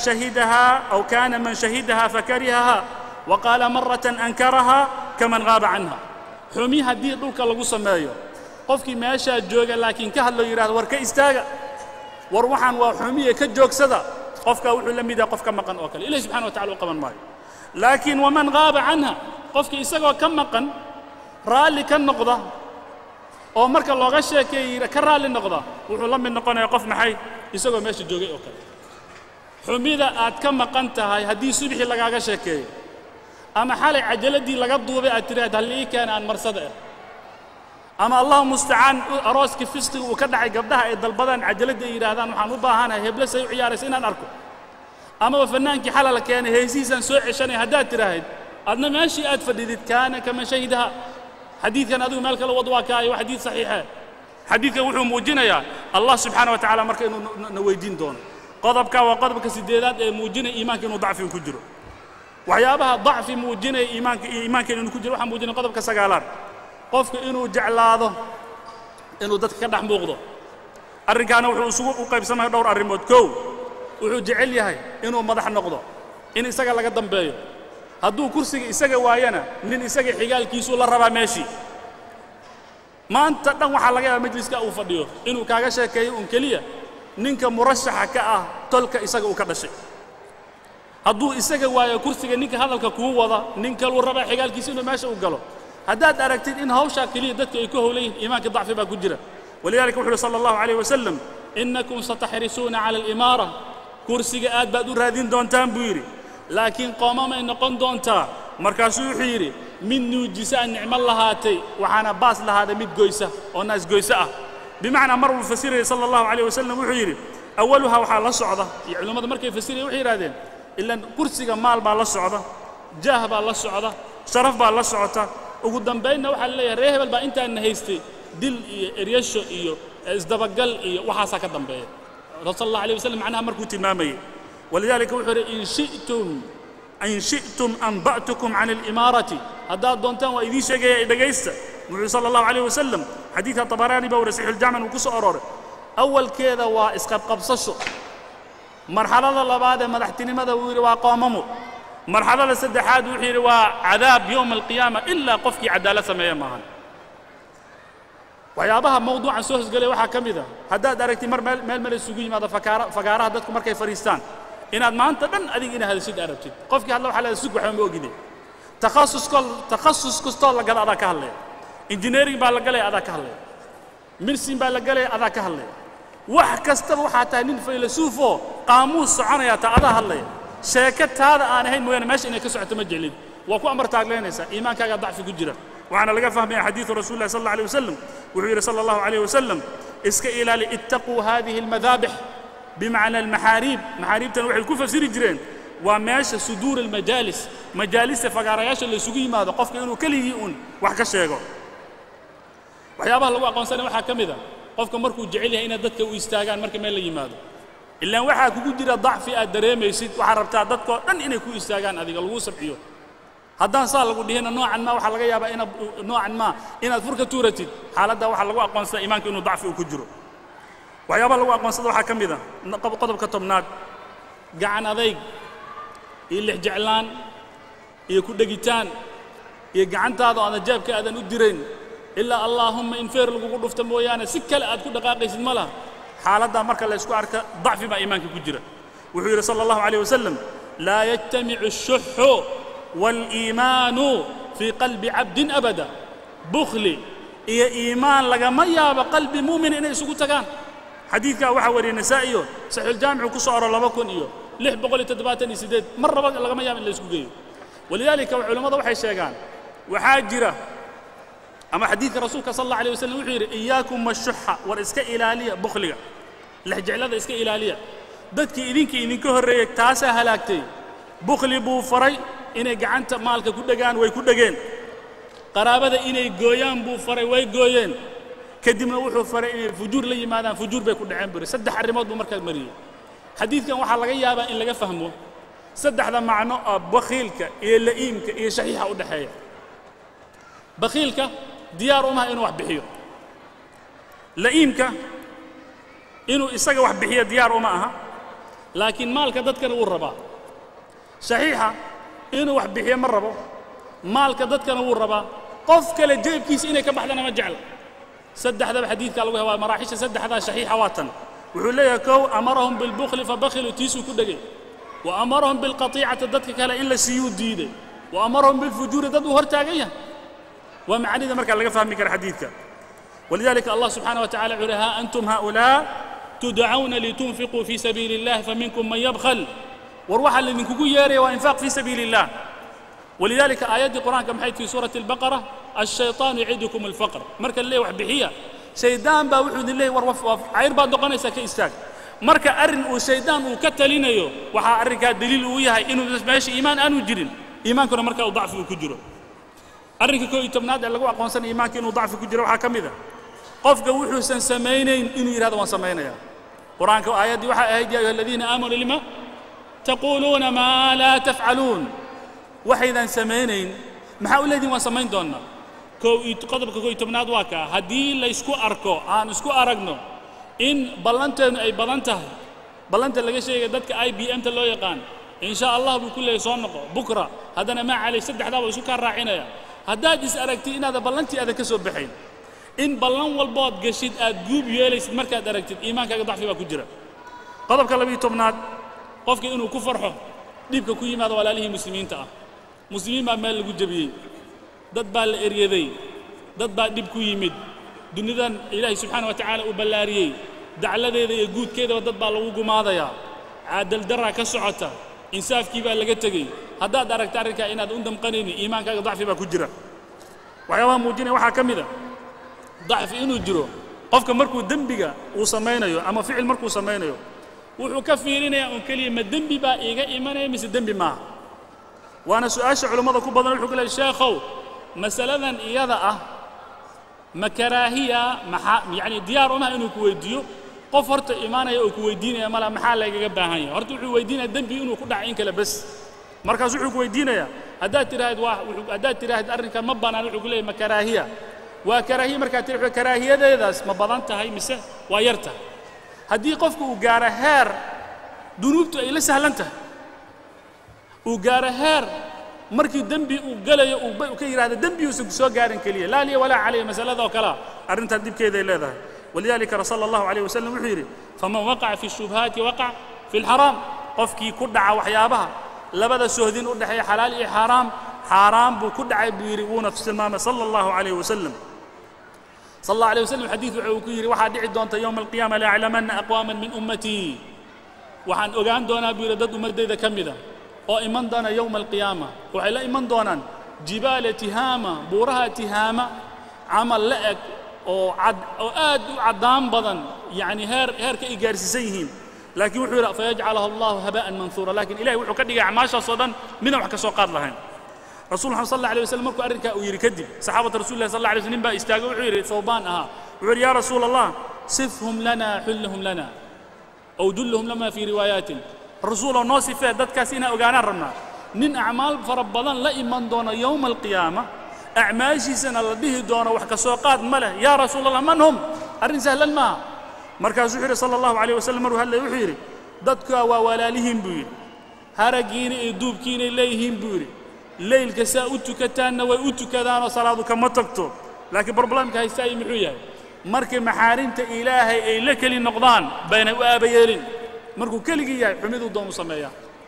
من شهدها فكرهها وقال مرة أنكرها كمن غاب عنها حمي هدي دولك لغو سمايو قفكي ماشا جوغا لكن كهلو يراد وركا استاغا وروحان وحمية كجوغ سدا قفكا وحو لميدا قفكا مقن أوكل إليه سبحانه وتعالى وقمن ماي لكن ومن غاب عنها قفكي إستاغا كم مقن رالي كالنقضة oo marka looga sheekeeyay ka raali noqda wuxuu la mid noqonayaa qof maxay isagoo meesha joogay oo kale xumida aad ka maqan tahay haddii subaxii lagaaga sheekeeyo ama xalay cajaladii laga duubay aad tiraahdo halii kaan aan marsada ama allahu musta'an arooski fisqiga uu ka dhacay gabdhaha ay dalbadaan cajalada ay yiraahdaan waxaan u baahanahay hebla say u ciyaaraysa inaan arko ama fanaankii xalal keenay heesiisan soo ceshanay haddaad tiraahdo adna meeshii aad fadhidid kaana kama shahidaha حديث كان أدو مالك لو وضوا كاي وحديث صحيحة حديث كان وحوم موجينا الله سبحانه وتعالى مركز نويدين دون قضبك وقضبك سديدات موجينا إيمانك إنه ضعف كجرو وحيابها ضعف موجينا إيمانك إنه كجرو وحن موجينا قضبك سجالات قفك إنه جعل هذا إنه ضد كده حموقه الرجال وحو سوق وقيب سما دور الريموت كو وحو جعل هاي إنه مدح النقضة إن سجل قدام بيو hadduu kursiga isaga waayana nin isaga xigaalkiisu la rabaa meeshii maanta dhan waxaa laga yaabaa majliska uu fadhiyo inuu kaaga sheekeeyo un keliya ninka murashaxa ka ah tolka isaga uu ka dhashay hadduu isaga waayo kursiga ninka hadalka kuu wada nin kaluu rabaa xigaalkiisa inuu meesha u galo haddaad aragtid in hawshaa keliya dadka ay ku howlayihin iimaanka dacfi baa ku jira walidaalika wuxuu sala allahu calayh wasalam innakum sataxrisuuna cala alimaara kursiga aad baad u raadin doontaan buu yidhi laakiin qoomamay noqon doontaa markaasuu wuxuu yidhi mid nuujisa nicmo lahaatay waxaana baas lahaaday mid goysa oo naas goysa ah bimacnaa mar uu fasirayay sala allahu calayh wasalam wuxuu yidhi awaluhaa waxaa la socda iyo culimmada markay fasirayeen waxay yidhahdeen ilaan kursiga maal baa la socda jaah baa la socda sharaf baa la socota ugu dambaynna waxaa la leeyahay ree hebel baa intaana haystay dil iyo eryasho iyo isdabagal iyo waxaasaa ka dambeeya rasuul allah calayh wasalam macnaha markuu tilmaamayey ولذلك وحر إن شئتم أنبأتكم عن الإمارة هذا دونتان وإذا شيء دقيست النبي صلى الله عليه وسلم حديث الطبراني بورسيح الجامع وكسر أرور أول كذا وإسقاط قبصشه marxalada labaad ee madaxtinimada uu yiri waa qoomamo marxalada saddexaad wuxuu yiri waa cadaab yawm alqiyaama illa qofkii cadaalad sameeyo maahan waxyaabaha mawduucan soo hosgalay waxa kamida haddaad aragtay meel isugu yimaado fagaaraha dadku markay fariistaan inaad maanta dhan adiga inaad hadashid arabtid qofkii hadla waxa la sug waxa ma ogide takhasus kasto la gala adaa ka hadlay engineering baa la galay adaa ka hadlay medicine baa la galay adaa ka hadlay wax kasta waxa tahay nin filosoofo qaamuus soconaya ta adaa hadlay sheekataada aan ahayn mooyaan meesha inay ka socoto ma jeclid waa ku amar taagleenaysa iimaankaaga dacfi ku jira waxaana laga fahmaya xadiisu rasuulullaahi sallallahu alayhi wasallam wuxuu yiri sallallahu alayhi wasallam iska ilaali ittaquu hadhihi almadhabih bimacna almaharib maharibtan waxay ku fasiri jireen waa meesha suduur almajalis majalisa fagaarayaasha la isugu yimaado qofka inuu kaligii un wax ka sheego waxyaabaha lagu aqoonsanay waxa kamida qofka markuu jecel yahay in dadka u istaagaan marka meel la yimaado ilaa waxa kugu jira dacfi aad dareemaysid waxa rabtaa dadka dhan inay ku istaagaan adiga lagu sabciyo haddaan saa lagu dhihina noocan ma waxa laga yaabaa inaad furka tuuratid xaaladda waxa lagu aqoonsadaa iimaanka inuu dacfi ku jiro waxyaabaha lagu aqoonsado waxa kamida qodobka tobnaad gacan adayg iyo lix jeclaan iyo ku dhagitaan iyo gacantaada aan jaabka aadan u dirayn ilaa allahumma in feer lagu dhufto mooyaane si kale aad ku dhaqaaqaysid malaha xaaladda marka la isku arka dacfi baa iimaanka ku jira wuxuu yiri sallallahu alayhi wasallam la yajtami'u ash-shuhhu wal-iimaan fi qalbi 'abdin abada bukhli iyo iimaan lagama yaabo qalbi mu'min inay isugu tagaan xadiidka waxa wariyay nasaa'iyo sahih al-jaami' ku soo aro 2678 mar raba lagama yaabo in la isku geeyo walidaalika culimadu waxay sheegaan waxa jira أما حديث رسولك صلى الله عليه وسلم وحير إياكم والشحة والإسكاء إلالية بخلقة لحجع لذا إسكاء إلالية دادك إذنك هريك تاسا هلاكتي بخلي بو فري إني قعنت مالك كدقان ويكدقين قرابة إني قويان بو فري ويقويين كدمنا وحو فري إني فجور لي ماذا فجور بيكون دعين بري سدح الرماد بمركز مرية حديث كان وحا لغا يابا إن لغا فهمه سدح ذا معنى بخيلك إيه لئيمك إيه شحيحة ودحية بخيلك ديار أمها إنه واحد بحيه لئيمك إنه إساق واحد بحيه ديار أمها لكن مالك دتك نور ربا صحيحة إنه واحد بحيه مرة ربا مالك دتك نور ربا قفك لجيب كيس إنك بحثنا مجعل سد هذا الحديث قالوا هو مراحش سد هذا صحيحة واتن وحول لي كو أمرهم بالبخل فبخلوا تيسو كدقي وأمرهم بالقطيعة دتك كلا إلا سيود ديدي وأمرهم بالفجور ددو هرتاقية ومعني ذا مركز لقى فهمي كر حديثك ولذلك الله سبحانه وتعالى عليها أنتم هؤلاء تدعون لتنفقوا في سبيل الله فمنكم من يبخل وروح اللي منكم ياري وإنفاق في سبيل الله ولذلك آيات القرآن كم حيث في سورة البقرة الشيطان يعيدكم الفقر مركز اللي وحب بحية شيطان باوحد اللي وروف عير بعد قنيسة كإستاك مركز أرن وشيطان وكتلين يو وحا أرنك دليل وياها إنه ماشي إيمان أنو جرين إيمان كنا مركز ضعف وكجره arrinka koo tobnaad ee lagu aqoonsan iimaanka inuu dacfi ku jiro waxa kamida qofka wuxuu sameeyeen inuu yiraahdo waan sameeynaya quraanka aayadii waxa ahayd yaa alladina aamanu lima taquluna ma la taf'alun waxaydan sameeyeen maxaa u leedin waan sameeyn doona qodobka koo tobnaad waa ka hadii la isku arko aan isku aragno in ballanteenu ay badan tahay ballanta laga sheegay dadka IBM ta loo yaqaan in sha Allah buu kulay soo noqo bukra hadana ma cali saddexdaaba isku ka raacinaya haddaad is aragtid inaad ballantii aad ka soo baxayn in ballan walbood gashid aad guub yeelaysid markaad aragtid iimaankaaga dacfi baa ku jira qodobka 12aad qofka inuu ku farxo dhibka ku yimaado walaalihii muslimiinta ah muslimiin baa meel lagu jabiyay dad baa la eryaday dad baa dhib ku yimid dunidan ilaahay subxaanahu wa ta'aala u ballaariyay dacladeeda iyo guudkeeda dad baa lagu gumaadaya caadal darra ka socota insaafkii baa laga tagay haddaad aragto arrinka inaad u damqanayni iimaankaaga dacfi baa ku jira waxyaabaha muujinaya waxaa ka mida dacfi inuu jiro qofka markuu dembiga uu samaynayo ama ficil markuu samaynayo wuxuu ka fiirinayaa un keliya ma dembi baa iiga imanaya mise dembi maaha waana su-aasha culummada ku badan wuxuu ku leeyahay sheekhow masaladan iyada ah ma karaahiya yani diyaar umaha inuu ku weydiiyo qof horta imaanaya oo ku weydiinaya mala maxaa lagaga baahan yahay horta wuxuu weydiinaya dembi inuu ku dhacay in kale bas markaas wuxuu ku weydiinaya haddaad tiraahid arrinka ma banaan wuxuu ku leeyahay ma karaahiya waa karaahiya markaad tiraahid karaahiyadeedaas ma badan tahay mise waa yar tahay haddii qofku uu gaaro heer dunuubtu ay la sahlantahay uu gaaro heer markii dembi uu galayo uu ka yiraahdo dembi uu soo gaarin kaliya laa liya walaa calayya masalada oo kala arrinta dibkeeda ay leedahay walidaalika rasuul allah alayhi wasallam wuxuu yiri faman waqa'a fi shubhaati waqa'a fi alharam qofkii ku dhaca waxyaabaha labada sohdin u dhaxay xalaal iyo حرام بو كدعي بيري ونا في السمامة صلى الله عليه وسلم صلى الله عليه وسلم حديث عوكيري وحد دعي دونت يوم القيامة لا يعلمن أقواما من أمتي وحن أغان دونا بيري ضد مردي ذا كمدا وإيمان دونا يوم القيامة وحلا إيمان دونا جبال تهامة بورها تهامة عمل لأك أو آد عدام بدن يعني هير كإيجارسي سيهين لكن وحورا فيجعلها الله هباء منثورا لكن إلهي وحو كدقى عماشا صدا من وحكا سوقات لهين رسول الله صلى الله عليه وسلم مركو أرنكا ويري كدب صحابة رسول الله صلى الله عليه وسلم با استاغوا وحيري ثوبان وحيري يا رسول الله صفهم لنا حلهم لنا أو دلهم لما في روايات الرسول نوصفه ددكاسينا اوغانا رمنا من أعمال فربضان لا إيمان دونا يوم القيامة أعماشي سنة لديه دونا وحكا سوقات ملا يا رسول الله من هم أرن سهلا ما مركز وحيري صلى الله عليه وسلم مرو هلا وحيري ددكا وولالهم بيري هرقيني دوبكيني ليهم بيري ليل كساء أتكتان وأتكذان صلاة كما تكتب لكن بربلام كهيستاي محويا مركي محارمت إلهي أي لك للنقضان بين وآبيالين مركو كليجيا حميدو دوم سمايا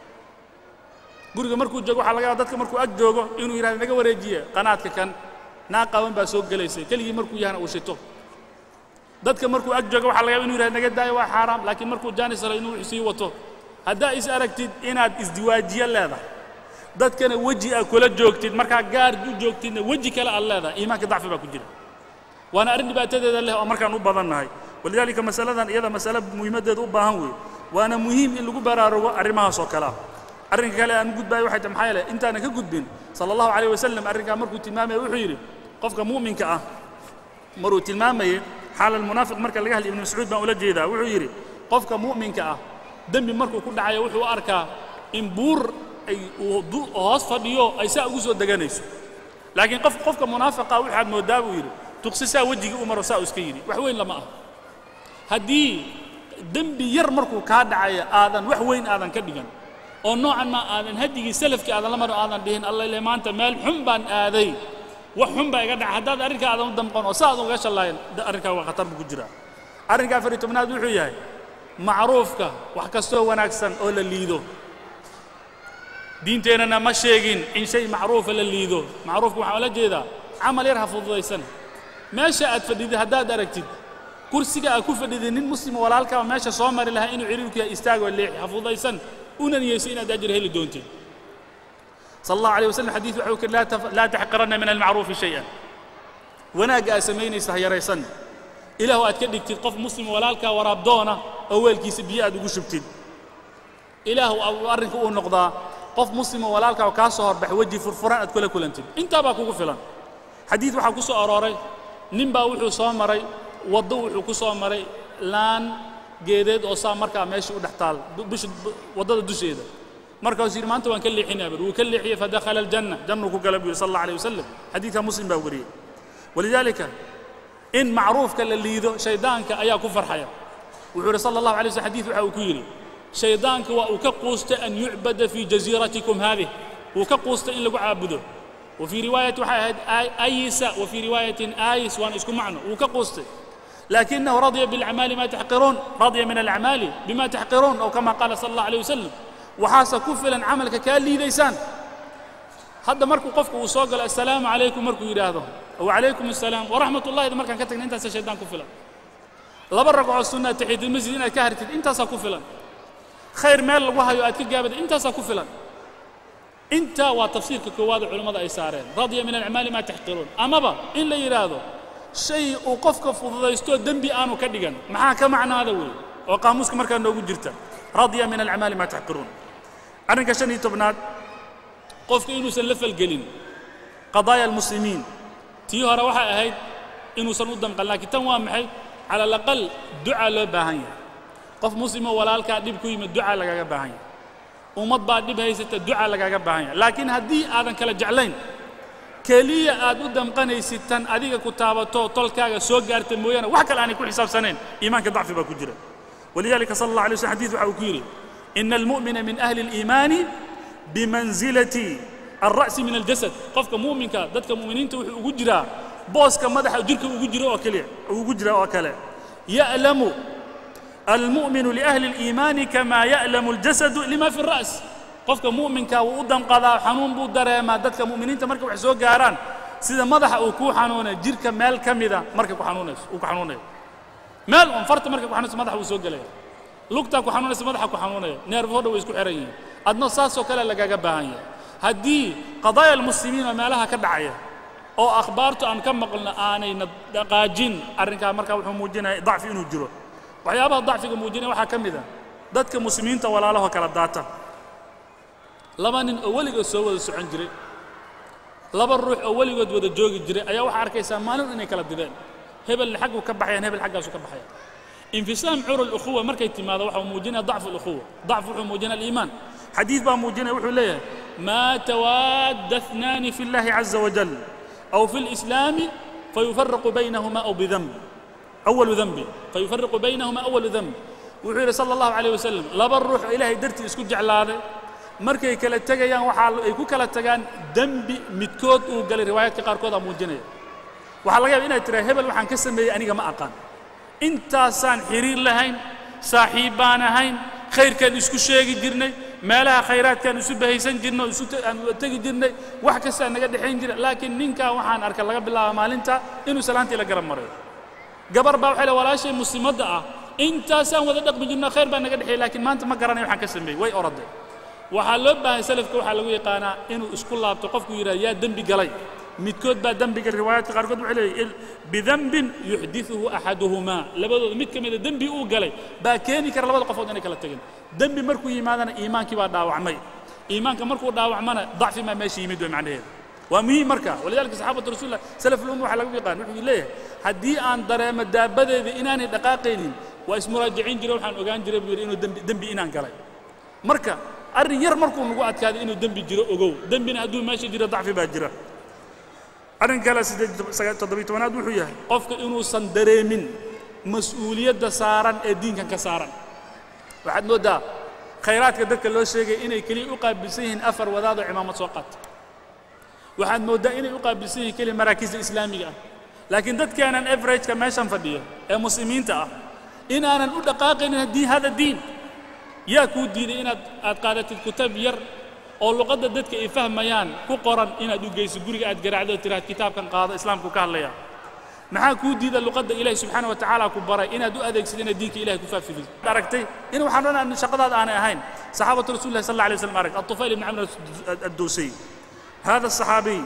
قرق مركو جاكو حلقة دادك مركو أجوغو إنو يراد نجا وريجيا قناتك كان ناقاون باسوق جليسي كليجي مركو يهانا وشيتو دادك مركو أجوغو حلقة إنو يراد نجا داي وحرام لكن مركو جاني سلا إنو يحسي وتو هدا إس أركتد إناد إزدواجية لاذا dadkana waji kula joogtid marka gaar u joogtidna waji kala allada iimaanka dacfi ba ku jira waana arin dibaatada leh oo markaan u badannahay walidaalika masaladan iyada mas'ala muhiimadeed u baahan weey waana muhiim in lagu baraarugo arimahaas oo kala arrinka kale aan gudbay waxay tahay maxay leh intaana ka gudbin sallallahu alayhi wasallam arrinka markuu tilmaamay wuxuu yiri qofka muuminka ah maruu tilmaamay xaalal munaafiq marka laga hadlay ibn mas'uud baan ula jeedaa wuxuu yiri qofka muuminka ah dambi markuu ku dhacayo wuxuu arkaa in buur أي وهاس فديو أي ساء وجود دجانيس لكن قفك منافقة واحد مداوير تقصيسا وجهي أمر ساء وسكيري وحوين لما هدي دم بير مركو كاد عيا آذن وحوين آذن كديان أو نوعا ما آذن هدي سلف كآذن لما آذن دهن الله اللي ما أنت مال حنبان آذي وحنبان يقدر حداد أريكا آذن دم قن وساء وغش الله أريكا وخطر بكجرا أريكا فريت من هذا وحياي معروفك وحكستو وناكسن أول الليدو دينتنا ما شيءين إن شيء معروف للليدو معروف وحوالي جيدا عمل يرهف ضيسن ما شاءت فديد هداد دركتد كرسيك أكو فديد إن مسلم ولا لك ما شاء صامر لها إنه عريك يستاجوا اللي حفظ ضيسن ونن يسين داجر هلي دونتي صلى الله عليه وسلم حديث وحوك لا تحقرن من المعروف شيئا وناقا سميني سهي ريسن إله أتكدك تقف مسلم ولا لك ورابدونا أول كيس بيئة وشبتد إله أرنك النقضاء قف مسلم ولا لك وكاسهر بحوجي فرفران أتكل كلنتين أنت باكو فلان حديث وحا كسو أراري نمبا وحو صامري وضو وحو كسو أمري لان جيدد أو صامركا ماشي ودحتال بش وضد الدشيدة مركا وزير ما أنت وان كل حين يابر وكل حين فدخل الجنة جنة كقلب صلى الله عليه وسلم حديث مسلم باوري ولذلك إن معروف كاللي يدو شيطانك أيا كفر حياة وحور صلى الله عليه وسلم حديث وحا وكيري شيطانك وكقوست أن يعبد في جزيرتكم هذه وكقوست إن لقوا عابده وفي رواية واحد أيس وفي رواية آيس وأنا اسكن معنا وكقوست لكنه رضي بالأعمال ما تحقرون رضي من الأعمال بما تحقرون أو كما قال صلى الله عليه وسلم وحاس كفلا عملك كالي ليسان هذا مركو قفك وصوق السلام عليكم مركو يراهده وعليكم السلام ورحمة الله إذا مركا كتك أنت شيطان كفلا لبرقوا السنة تحيد المسجد إنك كهرتد أنت كفلا خير مال وهاي أتك جابد أنت سكفلا أنت وتفسيرك كواد علماء إسارين رضي من الأعمال ما تحقرون أما با إلا يرادو شيء وقفك فضل يستوى دنبي آنو كدقان معاك معنى هذا وي وقاموسك مركان نوجو جرتا رضي من الأعمال ما تحقرون أنا كشني تبنات قفك إنو سلف القليل قضايا المسلمين تيوها روحة أهيد إنو سنودم قال لكن تنوام محي على الأقل دعاء له باهية قف مسلم ولا لك دب كوي من الدعاء لك جبهانية ومض بعد دب هي ستة الدعاء لك جبهانية لكن هدي هذا كلا جعلين كلية قدام قني ستة أديك كتابة طول كاجا سوق جارت مويانا وحكى الآن يكون حساب سنين إيمانك ضعف بكجرة ولذلك صلى الله عليه وسلم حديث عوكيري إن المؤمن من أهل الإيمان بمنزلة الرأس من الجسد قفك مؤمن كذلك مؤمنين وجرا بوس كمدح وجرك وجرا وكلا يألم المؤمن لأهل الإيمان كما يألم الجسد لما في الرأس قفك مؤمن وقدم قضاء حنون بودر ما دتك مؤمنين تمركب حسوق جاران سيدا مدح وكو حنونه جرك مال كميدا مركب حنونه وكحنونه مال انفرت مركب حنونه مدح وسوق جليه لقطة كحنونه مدح كحنونه نيرف هذا ويسكو حريين أدنى ساسو كلا لجاجة بهاية هدي قضايا المسلمين ما لها كدعية أو أخبارته أن كم قلنا أنا دقاجين أرنك مركب وحموجين ضعف إنه جرو وحيابها ضعف كموجين وحكم ذا دتك مسلمين تولا له كلا داتا لما أول جود سوى السعن جري لما الروح أول جود وده جوج جري أيها وحركة سامانون إنك كلا دبان هبل الحق وكبحيان هبل الحق وكبحيان انفصام عور الأخوة مركز اعتماد وحموجين ضعف الأخوة ضعف وحموجين الإيمان حديث باموجين وحوليه ما تواد اثنان في الله عز وجل أو في الإسلام فيفرق بينهما أو بذنب أول ذنب فيفرق بينهما أول ذنب وحول صلى الله عليه وسلم لا بروح إلهي درتي اسكت جعلاده markay kala tagayaan waxa ay ku kala tagaan dambi midkood uu galay riwaayadka qaar kood amuujinaya waxa laga yaabaa inay tira hebel waxaan ka sameeyay aniga ma aqaan intaasaan xiriir lahayn saaxiibaan ahayn khayrkan isku sheegi jirnay meelaha khayraadkan isu bahaysan jirnay isu tagi jirnay wax kasta naga dhaxayn jiray laakiin ninka waxaan arkay laga bilaabo maalinta inuu salaantii la garan maray gabar baa waxa la walaashay muslimadda ah intaasaan wada dhaqmi jirnay khayr baa naga dhaxay laakiin maanta ma garanayo waxaan ka sameeyay way oraday waxa loo baahan salafka waxa lagu yaqaanaa inuu isku laabto qofku yiraahdo yaa dambi galay midkood baa dambiga riwaayadka qaar kood wuxuu leeyahay bidhanbin yuhdithuhu ahaduhuma labadooda mid kamid dambi uu galay baa keeni kara labada qofood inay kala tagin dambi markuu yimaadana iimaankii baa dhaawacmay iimaanka markuu dhaawacmana dacfi ma meeshii yimid way macnaheedu waa muhiim marka walidaalka saxaabada rasuulullah salaf al waxa lagu yaqaan wuxuu leeyahay haddii aan dareemo daabadeeda inaanay dhaqaaqaynin waa ismuraajiciin jiray waxaan ogaan jiray inuu dambi inaan galay marka arrin yar markuu nagu adkaado inuu dambi jiro ogow dambina hadduu meesha jiro dacfi baa jira arrin kale 17 wuxuu yahay qofka inuusan dareemin mas'uuliyadda saaran ee diinkan ka saaran waxaad moodaa khayraadka dadka loo sheegay inay kaliya u qaabilsan yihiin afar wadaad oo cimaamad soo qaata waxaad moodaa inay u qaabilsan yihiin kaliya maraakiista islaamiga ah laakiin dadkeenan average-ka meeshan fadhiya ee muslimiinta ah inaanan u dhaqaaqaynin haddii hada diin yaa kuu diiday inaad qaadatid kutab yar oo luqadda dadka ay fahmayaan ku qoran inaad u geyso guriga aad garaacdo tiraad kitaabkan qaado islaamku ka hadlaya maxaa kuu diida luqadda ilaahay subxaanahu wa tacaala ku baray inaad u adeegsid inaad diinka ilaahay ku faafidiso aragtay in waxaan dhanaan shaqadaada aanay ahayn saxaabatu rasuulillahi sallallahu alayhi wasallam arag at-Tufayl ibn Amr ad-Dawsi hada saxaabi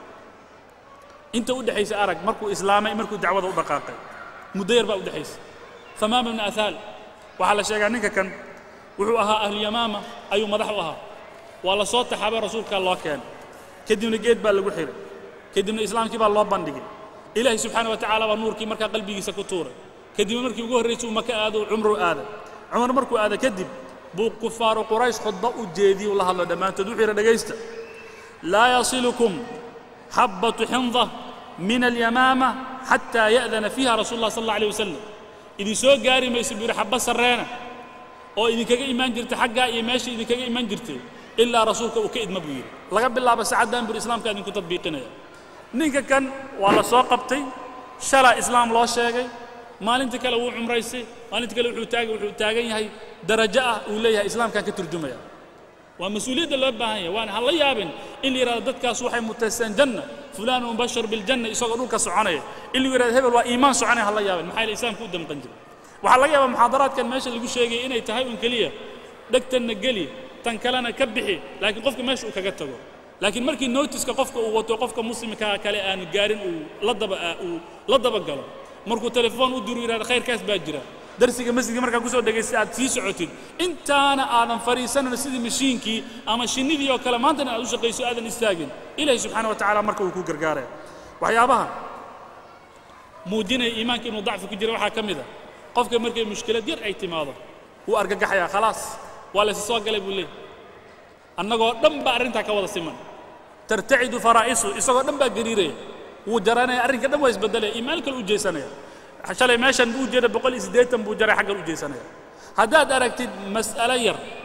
inta u dhaxaysa arag markuu islaamay markuu dacwada u dhaqaaqay muddo yar baa u dhaxaysa Thamaam ibn Athal waxa la sheegaa ninka kan wuxuu ahaa ahli Yamaama ayuu madax u ahaa waa la soo taxaabay rasuulka loo keen kadibna geed baa lagu xiray kadibna islaamkii baa loo bandhigay ilaahay subxaanahu wa tacaala baa nuurkii markaa qalbigiisa ku tuuray kadibna markii ugu horreysay uu maka aado cumru aado cumar markuu aado kadib buu kufaaru quraysh khudba u jeediyay uu la hadlo dhammaantood wuxuu yidhi dhagaysta laa yasilukum habbatu xinda min alyamaama xataa ya'dana fiiha rasuulullah sal alla alayh wasalam idin soo gaari mayso buu yidhi xabba sarreena oo idinkaga imaan jirtay xaggaa iyo meesha idinkaga imaan jirtay ilaa rasuulka uu ka idma buu yidhi laga bilaabo saacaddan buu islaamka idinku tadbiiqinaya ninka kan waa la soo qabtay shala islaam loo sheegay maalinta kale wuu cumraysay maalinta kale wuxuu taagan yahay darajo ah uu leeyahay islaamkan ka turjumaya waa mas'uuliyadda loo baahan yahay waana hala yaabin in la yiraahdo dadkaas waxay mutaysaan janna fulaan mubashir bil janna isagoo dhulka soconaya in la yiraahdo hebel waa iimaan soconaya hala yaabin maxay islaamku u damqan jiray waxa laga yaabaa muxaadaraadkan meesha lagu sheegay inay tahay un kaliya dhagtanna geli tan kalena ka bixi laakiin qofka meesha uu kaga tago laakiin markii notice-ka qofka uu wato qofka muslimka kale aan gaarin uu la daba galo markuu telefoon u diro yiraahdo khayrkaas baa jira darsiga masjidka markaa ku soo dhageystay aad sii socotid intaana aadan fariisanana sidii mashiinkii ama shinnidii oo kale maantana aad u shaqayso aadan istaagin ilaahay subxaanahu wa tacaala marka uu ku gargaaraya waxyaabaha muujinaya iimaanka inuu dacfi ku jira waxaa ka mid ah qofka markay mushkilad yar ay timaado wuu argagaxayaa khalaas waa la soo galay buu leeyahay annagoo dhan baa arrintaa ka wada siman tartacidu faraa'isu isagoo dhan baa gariiraya wuu jaranaya arrinka dhan waa isbedelaya iimaan kale u jeesanaya shalay meeshan buu jeeday 180 buu jaray xagga u jeesanaya haddaad aragtid mas'alo yar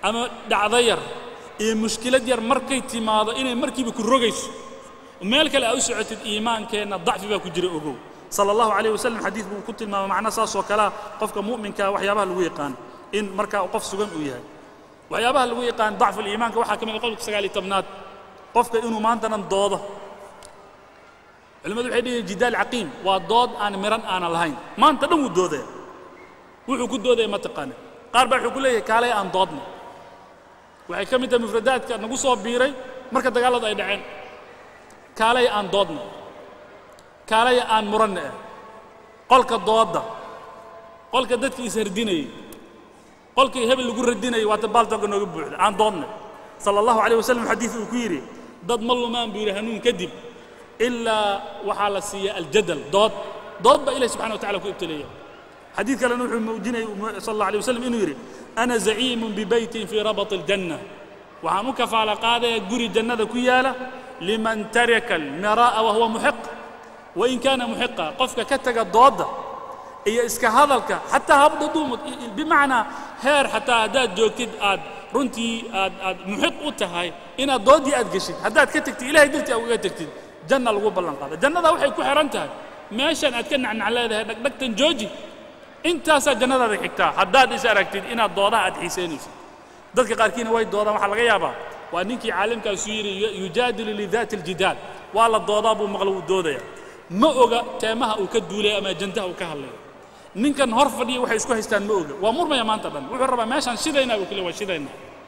ama dhacdo yar iyo mushkilad yar markay timaado inay markiiba ku rogayso meel kale ay u socotid iimaankeenna dacfi baa ku jira ogow sallallahu alayhi wasallam xadiis buu ku tilmaamay macna saas oo kala qofka muuminka waxyaabaha lagu yaqaan in marka qof sugan uu yahay waxyaabaha lagu yaqaan dacfi iimaanka waxa kamid qodobka 19aad qofka inuu maantanan doodo culimadu waxay dhigeen jidaal aqiim waa dood aan miran aan lahayn maanta dhan uu dooday wuxuu ku dooday ma taqaan qaar baa wuxuu ku leeyahay kaalay aan doodno waxay kamid tahay mufradaadka nagu soo biiray marka dagaalada ay dhaceen kaalay aan doodno kaalay aan muranna qolka dooda qolka dadkii isardinay qolka hebel lagu radinay waa tabaaltoga nooga buuxda aan doodno sallallahu alayhi wasallam xadiis uu ku yiri dad malumaan biir hanuun kadib illa waxa la siiya aljadal dood ba ilaahay subhanahu wa ta'ala ku ibtaleeyo حديث كلا نوح موجين صلى الله عليه وسلم إنه يري أنا زعيم ببيت في ربط الجنة وعنك فعلى قادة يقري الجنة كيالة لمن ترك المراء وهو محق وإن كان محقا قفك كتك الضوضة إيه إسك هذلك حتى هبض دوم بمعنى هير حتى أداد جوكتد آد رنتي آد محق أتهاي إن الضوضي أدقشد حداد كتكتي إلهي دلتي أو كتكتي جنة الغوب اللنقاذة جنة ذا وحي كو حرنتها ماشان أتكن عن على هذا دكتن جوجي انت سا جنada xigta hadaad is aragtid inaad doodaha aad xiiseenayso dadka qaarkiina way doodaan waxa laga yaabaa waa ninkii caalimkaas yiri yujadilu li dhaati aljidal wala doodaa buu maqlo doodaya ma oga teemaha uu ka duulay ama jantaha uu ka hadlay ninkan hor fadhiyo waxay isku haystaan ma oga waa murmaya maanta dhan wuxuu rabaa meeshan sidayna uu kale waa sidayna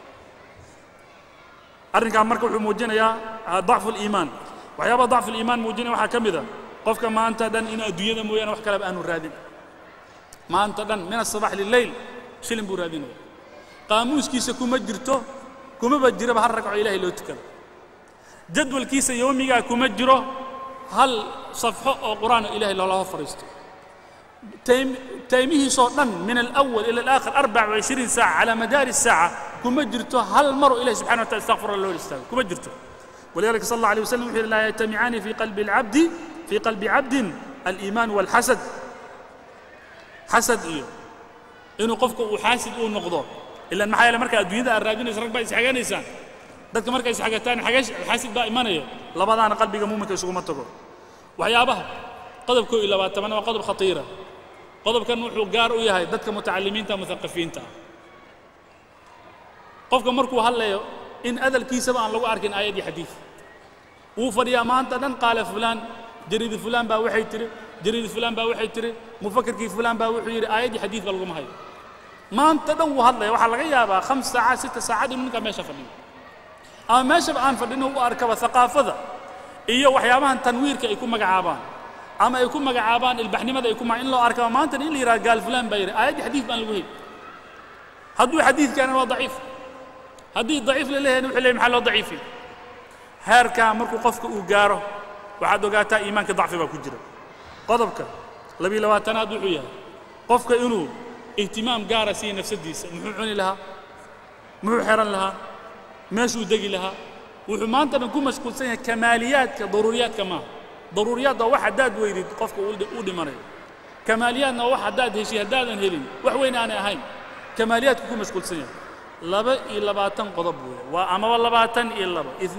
arrinka marka wuxuu muujinayaa dacfu iimaan waxyaaba dacfu iimaan muujinaya waxa kamida qofka maanta dhan in adduunyada mooyaan wax kale aanu raadin ما أنت دن من الصباح لليل شلون برادينه قاموس كيسة كم جرته كم بجرة بحرك على إلهي لو تكلم جدول كيسة يومي كم جرة هل صفحة قرآن إلهي الله فرسته تيمه صوتنا من الأول إلى الآخر 24 ساعة على مدار الساعة كم جرته هل مر إلهي سبحانه وتعالى استغفر الله والاستغفر كم جرته ولذلك صلى الله عليه وسلم لا يجتمعان في قلب العبد في قلب عبد الإيمان والحسد حسد إيه إنه قفك وحاسد ونقضه إلا المحايا مركز الدنيا الراجل يسرق بقى يسحقان إنسان ذاك مركز يسحق تاني حاجة حاسد بقى إيمانية لبعض أنا قلبي جمومك يسوق متقو وحيابها قضب كو إلا بعد تمنى وقضب خطيرة قضب كان نوح وجار وياها ذاك متعلمين تا مثقفين تا قفك مركو هلا إن أذى الكيسة بقى لو أركن آية دي حديث وفريا ما أنت دن قال فلان جريد فلان بقى وحي تري جريد فلان بقى وحي تري مفكر كيف فلان بقى وحي آية حديث بالقوم هاي ما أنت دو هلا وحلا غيابا 5 ساعات 6 ساعات منك ما شافني أما ما شاف أن فدينه هو أركب ثقافة ذا إيه وحيابها تنوير كيكون مجعبان أما يكون مجعبان البحني ماذا يكون مع إن لو أركب ما أنت اللي قال فلان بير آية حديث بان الوهيد هذا حديث كان هو ضعيف حديث ضعيف لله نوح عليه محله ضعيف هاركا مركو قفك وجاره وحد وقاتا إيمانك ضعف بكجرة قضبك لبي لو تنادوا وياه قفك إنه اهتمام قارسي نفس الديس محوني لها محرن لها ماشو دقي لها وحمان تنكون مشكول سنة كماليات كضروريات كمان ضروريات ده واحد داد ويريد قفك ودي مريض كماليات ده واحد داد هشي هداد هيلين وحوين أنا أهين كماليات كون مشكول سنة لبا إلا باتن قضب وأما والله باتن إلا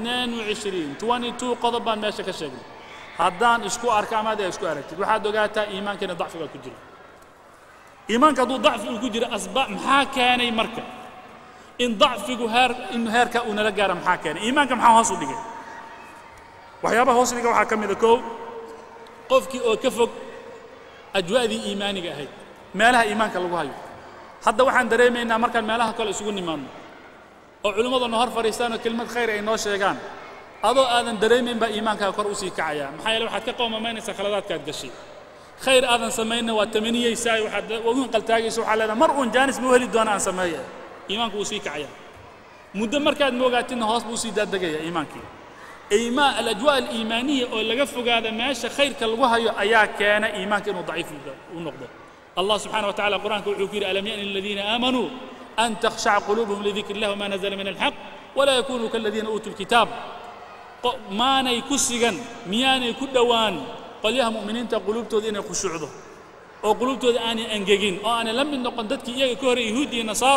22 قضبان ماشي كشغل هدان اسكو أركام هذا اسكو أركتد واحد وقاتا إيمان كان ضعف كجري إيمان كدو ضعف كجري أسباب محاكاني مركب إن ضعف هار إنه هار كأون لجار محاكاني إيمان كم حاصل دقيق وحيابه حاصل دقيق وحكم ذكو قفك أو كفك أجواء ذي إيماني جاهد ما لها إيمان كالله هاي حتى واحد دريمي إن مركب ما لها كل سجون إيمان أو علماء النهار فريستان كلمة خير إنه شيئان هذا آذن دريمين بإيمان كأكروسي كعيا محايا لو حد كقوم ما ينسى خلادات كاتقشي خير آذن سمينا والتمنية يساوي وحد وهم قال تاجي سو حالا مرء جانس بوهلي دون أن سمايا إيمانك وسي كعيا مدمر كاد موجاتين هاس بوسي داد دقيا إيمانك إيمان الأجواء الإيمانية أو اللي قفوا هذا ماشى خير كالوها أيا كان إيمانك إنه ضعيف ونقضه الله سبحانه وتعالى القرآن كل ألم يأن الذين آمنوا أن تخشع قلوبهم لذكر الله وما نزل من الحق ولا يكونوا كالذين أوتوا الكتاب ما نيكسجن مياني كدوان قال يا مؤمنين تقلوب تودين خشوعه أو قلوب تود أنا أنجين أو أنا لم نقندتك إياه كهر يهودي نصارى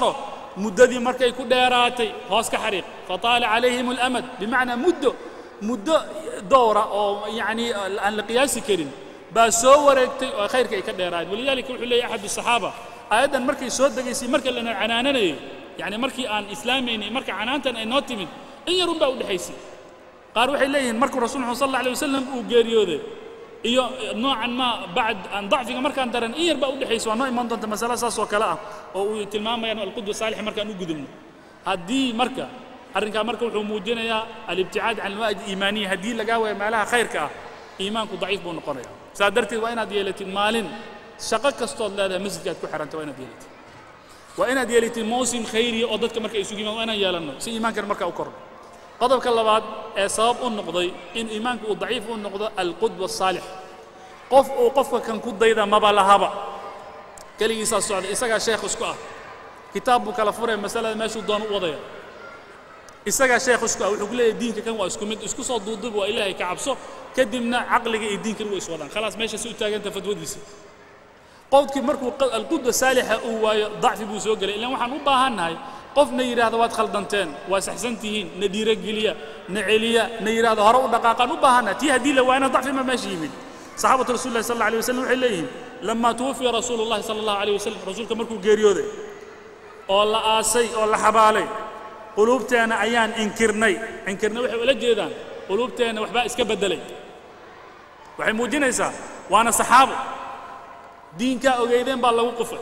muddadii markay ku dheeraatay hoos ka xariiq fataala calayhim alamad bimacnaa muddo dowra oo yacni aan la qiyaasi karin baa soo wareegtay oo khayrka ay ka dheeraayeen walidaalika wuxuu leeyahay axad asaxaaba aayaddan markay soo degaysay marka lana canaananayay yacni markii aan islaamaynay marka canaantan ay noo timid in yarun baa u dhexaysay qaar waxay leeyihiin markuu rasuulku sal alla alay wasalam uu geeriyooday iyo noocan ma bacd aan dacfiga markaan daran in yar baa u dhexaysa waa noo iman doonta masala saas oo kale ah oo uu tilmaamayaan alqudwa saalix markaan u gudubno haddii marka arrinkaa marka wuxuu muujinayaa alibticaad can almawaa'id iimaaniya haddii lagaa waayo meelaha khayrka ah iimaanku daciif buu noqonaya saa darteed waa inaad yeelatid maalin shaqo kastood leedahay masjidka aad ku xiranta waa inaad yeelatid waa inaad yeelatid mawsim khayriya oo dadka marka isugu yimaan waa inaan yeelanno si iimaankan marka u korno qodobka labaad ee sabab u noqday in iimaanku uu daciif u noqdo alqudwa asaalix qof uu qofka kan ku dayda maba lahaba keligiisaa socda isagaa sheekh isku ah kitaab buu kala furaya masalada meeshuu doona u wadaya isagaa sheekh isku ah wuxuu ku leeyahay diinka kan waa isku mid isku soo duuduub waa ilaahay ka cabso kadibna caqliga iyo diinkan way iswadaan khalaas meesha si u taaganta fadwadiisa qofkii markuu alqudwa saalixa uu waayo dacfi buu soo gelay ilaan waxaan u baahannahay qofna yidhaahdo waad khaldanteen waa saxsan tihiin na dhiirogeliya na celiya na yidhaahdo hore u dhaqaaqaan u baahannahay tii haddii la waayna dacfi ma meesha yimid saxaabatu rasulillahi sal alla alay wasallam waxay leeyihiin lamaa tuwafiya rasuulullahi sala allahu alayh wasallam rasuulka markuu geeriyooday oo la aasay oo la xabaalay quluubteenna ayaan inkirnay waxay ula jeedaan quluubteenna waxbaa iska beddelay waxay muujinaysaa waana saxaabo diinkaa ogeydeen baa lagu qufay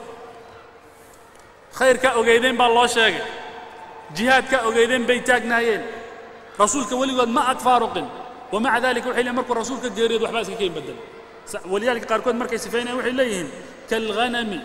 khayrkaa ogeydeen baa loo sheegay jihaadkaa ogeydeen bay taagnaayeen rasuulka weligood ma ag faaruqin wamaca dalika waxay leeyihin markuu rasuulka geeriyood waxbaa iska kayn beddelay walidaalika qaarkood markay sifaynayaan waxay leeyihiin kaalghanami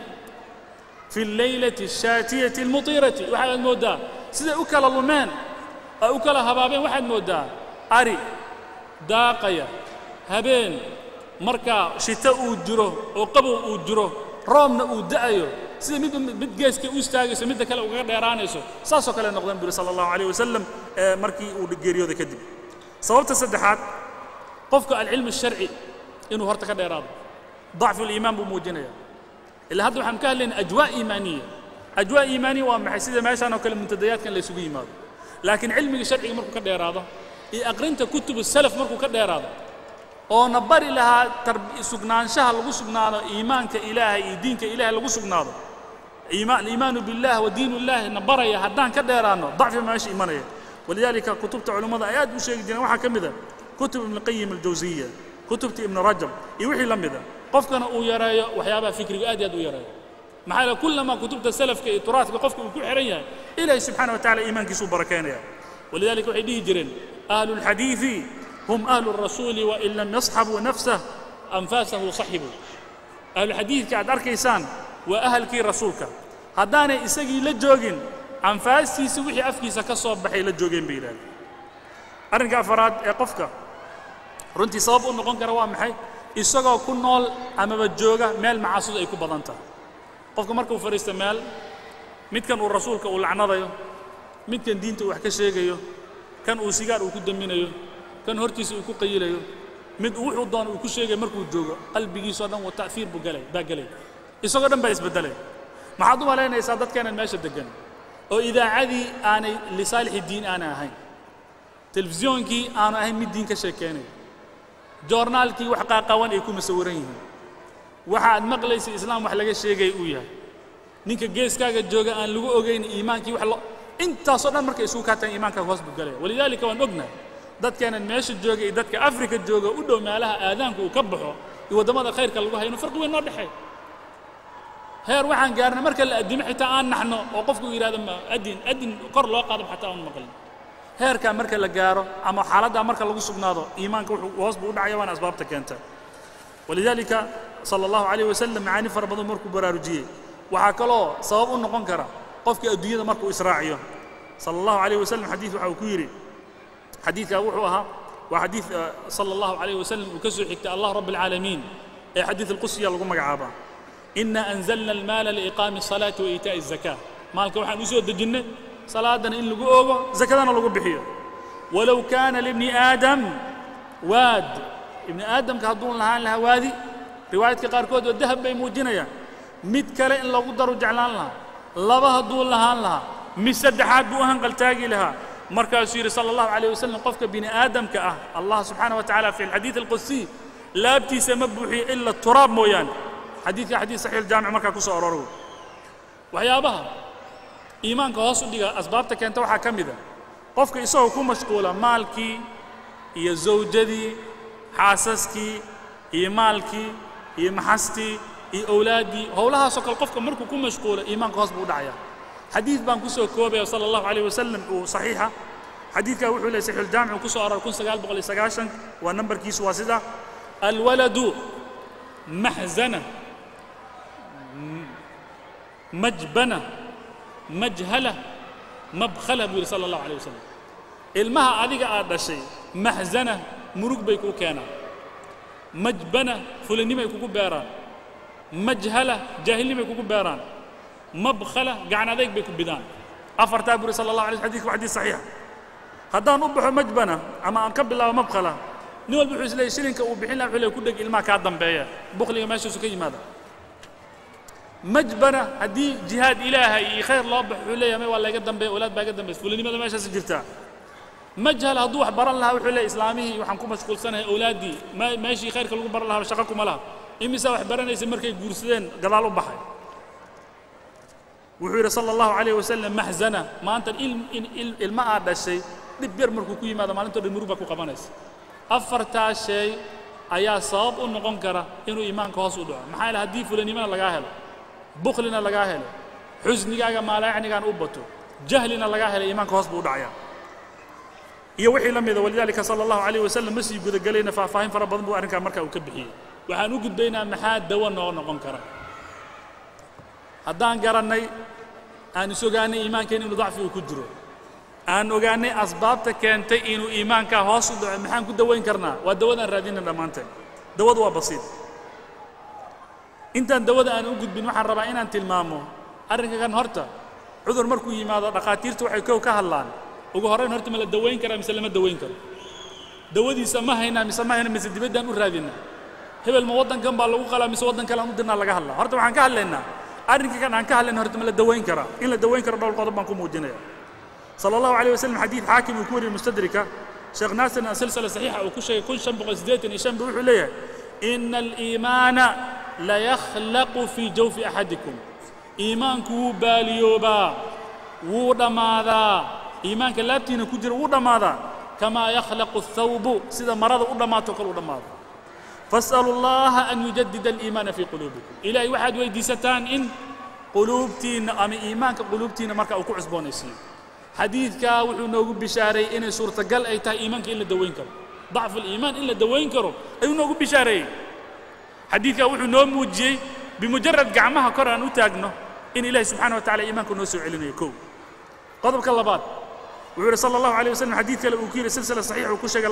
fi alleylati ashaatiyati almutiirati waxaad mooddaa siday u kala lumeen ay u kala habaabeen waxaad mooddaa ari daaqaya habeen markaa shito uu jiro oo qabow uu jiro roobna uu da'ayo sida mid geeska u istaagayso midda kale ugaga dheeraanayso saasoo kale noqdeen buri sala allahu alayh wasalam markii uu geeriyooday kadib sababta saddexaad qofka alcilmu الsharci inuu horta ka dheeraado dacfu liimaan buu muujinaya ilaa hadda waxaan ka hadlayna ajwaa iimaaniya waa maxay sida meeshaan oo kale muntadayaadkan la isugu yimaado laakiin cilmiga sharciga markuu ka dheeraado iyo aqrinta kutubu salaf markuu ka dheeraado oo na bari lahaa sugnaanshaha lagu sugnaado iimaanka ilaahay iyo diinka ilaahay lagu sugnaado iimaanu billah wa diinu llahi na baraya haddaan ka dheeraanno dacfi meesha imanaya walidaalika kutubta culummada ay aad u sheegi jireen waxaa ka mid a kutub ibn qayim aljawsiya kutubta ibn rajab iyo wixii la mida qofkana uu yareeyo waxyaabaha fikriga aad iyo aad u yareeyo maxaa yeele kullamaa kutubta salafka iyo turaadka qofka uu ku xiran yahay ilaahay subxaana wa tacala iimaankiisuu barakeynaya walidaalika waxay dhihi jireen ahlu lxadiidi هم أهل الرسول وإن لم يصحبوا نفسه أنفاسه صحبوا أهل الحديث كعد أركيسان وأهل كي رسولك هداني إساقي لجوغين أنفاسي سوحي أفكي سكسوب بحي لجوغين بيلان أرنك أفراد يقفك رنتي صواب أنه قنك رواه محي إساقا كل نول أما بجوغة ميل معاصد أيكو بضانتا قفك مركو فريست ميل ميت كان الرسولك والعنضيو ميت كان دينته وحكشيغيو كان أوسيقار وكدمينيو kan hortiisa uu ku qayilayo mid wuxuu doon uu ku sheegay markuu joogo qalbigiisa dhan waa ta'fiir buu galay isagoo dhan baa isbedelay maxaad u malaynaysaa dadkeenan meesha degan oo idaacadii aanay lisaalixi diin aanay ahayn telefisiyoonkii aanu ahayn mid diin ka sheekeynay joornaalkii wax qaaqawan ay ku masawiran yihiin waxaad maqlaysay islaam wax laga sheegay uu yahay ninka geeskaaga jooga aan lagu ogeyn iimaankii wax intaasoo dhan markay isugu kaataan iimaankaaga hoos buu galaya walidaalika waan ognahay dadkeenan meesha jooga iyo dadka afrika jooga u dhow meelaha aadaanku uu ka baxo iyo waddamada khayrka lagu hayo inuu farqi weyn noo dhexeeyo heer waxaan gaarnay marka la addimo xitaa aan naxno oo qofku yidhahdo adin kor loo qaado xataa aan maqlin heerkaa marka la gaaro ama xaaladdaa marka lagu sugnaado iimaanka wuxuu hoos buu u dhacaya waana asbaabta keenta walidaalika sala allahu calayh wasalam macaani fara badan markuu baraarujiyey waxaa kaloo sabab u noqon kara qofka adduunyada markuu israaciyo sala allahu calayh wasalam xadiid waxa uu ku yidhi حديث أبوها وحديث صلى الله عليه وسلم وكسر حكت الله رب العالمين حديث القدسي لكم مقعابا إنا أنزلنا المال لإقام الصلاة وإيتاء الزكاة مالك وحن يسود الجنة صلاة إن لقوه زكاة لقوا بحيه ولو كان لابن آدم واد ابن آدم كهدون لها وادي رواية كقاركود والذهب بيموجنا ميت كلا إن لو قدروا جعلان لها laba hadduu lahaan lahaa mid saddexaad buu hanqaltaagi lahaa markaasuu yidhi sala allahu calayh wasalam qofka bini aadamka ah allah subxaana wa tacaala fi alxadiid alqudsiy laabtiisa ma buuxiyo ila turaab mooyaane xadiidka xadiid saxiix aljaamic markaa ku soo aroora waxyaabaha iimaanka hoos u dhiga asbaabta keenta waxaa ka mid a qofka isagoo ku mashquula maalkii iyo zawjadii xaasaskii iyo maalkii iyo maxastii iyo awlaaddii howlahaasoo kale qofka markuu ku mashquulo iimaanka hoos buu u dhacayaa xadiid baan ku soo koobaya sala allahu calayh wasalam uu saxiixa xadiidkaa wuxuu leeyahay saxiix aljaamic ku soo aroor 1990 waa nambarkiisu waa sida alwaladu maxzana majbana majhala mabkhala buu yidhi sala allahu calayh wasalam ilmaha adiga aad dhashay maxzana murug bay kuu keenaan majbana fulinimay kugu beeraan majhala jaahilnimay kugu beeraan mabkhala gacan adayg bay ku bidaan afartaa buu yidhi sala allahu alay xadiidku waa xadiid saxiixa haddaan u baxo majbana ama aan ka bilaabo mabkhala nin walba wuxuu isleeyahay shilinka uu bixin laha wuxuu leeyahay ku dheg ilmaha kaa dambeeya bukhliga meeshiisu ka yimaada majbana haddii jihaad ilaahay iyo khayr loo baxo wuxuu leeyahay waa laga dambeeya awlaad baa ga dambaysa fulinimada meeshaas jirtaa majhal hadduu wax baran lahaa wuxuu leeyahay islaamihii waxaan ku mashquulsanahay awlaaddii meeshii khayrka lagu baran lahaa shaqo kuma laha imisaa wax baranaysa markay guursadeen gadaal u baxay wuxuu yidhi sala allahu calayh wasalam maxzana maanta ilma aad dhashay dhib yar markuu ku yimaado maalintoo dhan murug baa ku qabanaysa afartaa shay ayaa sabab u noqon kara inuu iimaanka hoos u dhaco maxaa yeele haddii fulanimana lagaa helo bukhlina lagaa helo xusnigaaga maalacnigaan u bato jahlina lagaa helo iimaanka hoos buu u dhacayaa iyo wixii la mida walidaalika sala allahu calayh wasalam ma sii gudagelayna faahfaahin fara badan buu arrinkaa markaa uu ka bixiyey waxaan u gudbaynaa maxaa dawo noo noqon kara haddaan garannay aan is ogaanay iimaankeena inuu dacfi uu ku jiro aan ogaanay asbaabta keentay inuu iimaankaa hoos u dhaco maxaan ku dawayn karnaa waa dawadaan raadinay dhammaanteen dawadu waa basiid intaan dawada aan u gudbin waxaan rabaa inaan tilmaamo arrinka kan horta cudur markuu yimaado dhakhaatiirtu waxay kow ka hadlaan ugu horrayn horta ma la dawayn karaa mise lama dawayn karo dawadiisa ma haynaa mise ma hayna mise dibaddaan u raadinaa hebel ma waddankan baa lagu qalaa mise waddan kale aan u dirnaa laga hadlaa horta waxaan ka hadlaynaa arrinka kan aan ka hadlayna horta ma la dawayn karaa in la dawayn karo dhowr qodob baan ku muujinaya sala allahu calayh wasalam xadiid xaakim uu ku wariyey mustadrika sheekh naasirna silsila saxiixa uu ku sheegay 1585 buu wuxuu leeyahay ina aliimaana layakhlaqu fii jawfi axadikum iimaanku wuu baaliyoobaa wuu dhammaadaa iimaanka laabtiina ku jira wuu dhammaadaa kamaa yakhlaqu athawbu sida marada u dhammaato kale u dhammaado fas'alu allaha an yujaddida aliimaana fii quluubikum ilaahay waxaad weydiisataan in quluubtiinna ama iimaanka quluubtiinna marka uu ku cusboonaysiiyo xadiidkaa wuxuu noogu bishaareeyey inay suurtagal ay tahay iimaanka in la dawayn karo dacfu aliimaan in la dawayn karo ayuu noogu bishaareeyey xadiidkaa wuxuu noo muujiyey bimujarad gacmaha kor aan u taagno in ilaahay subxaana wa tacala iimaanku noo soo celinayo kow qodobka labaad wuxuu yidhi sala allahu calayh wasalam xadiid kale uu ku yidhi silsila saxiix uu ku sheegay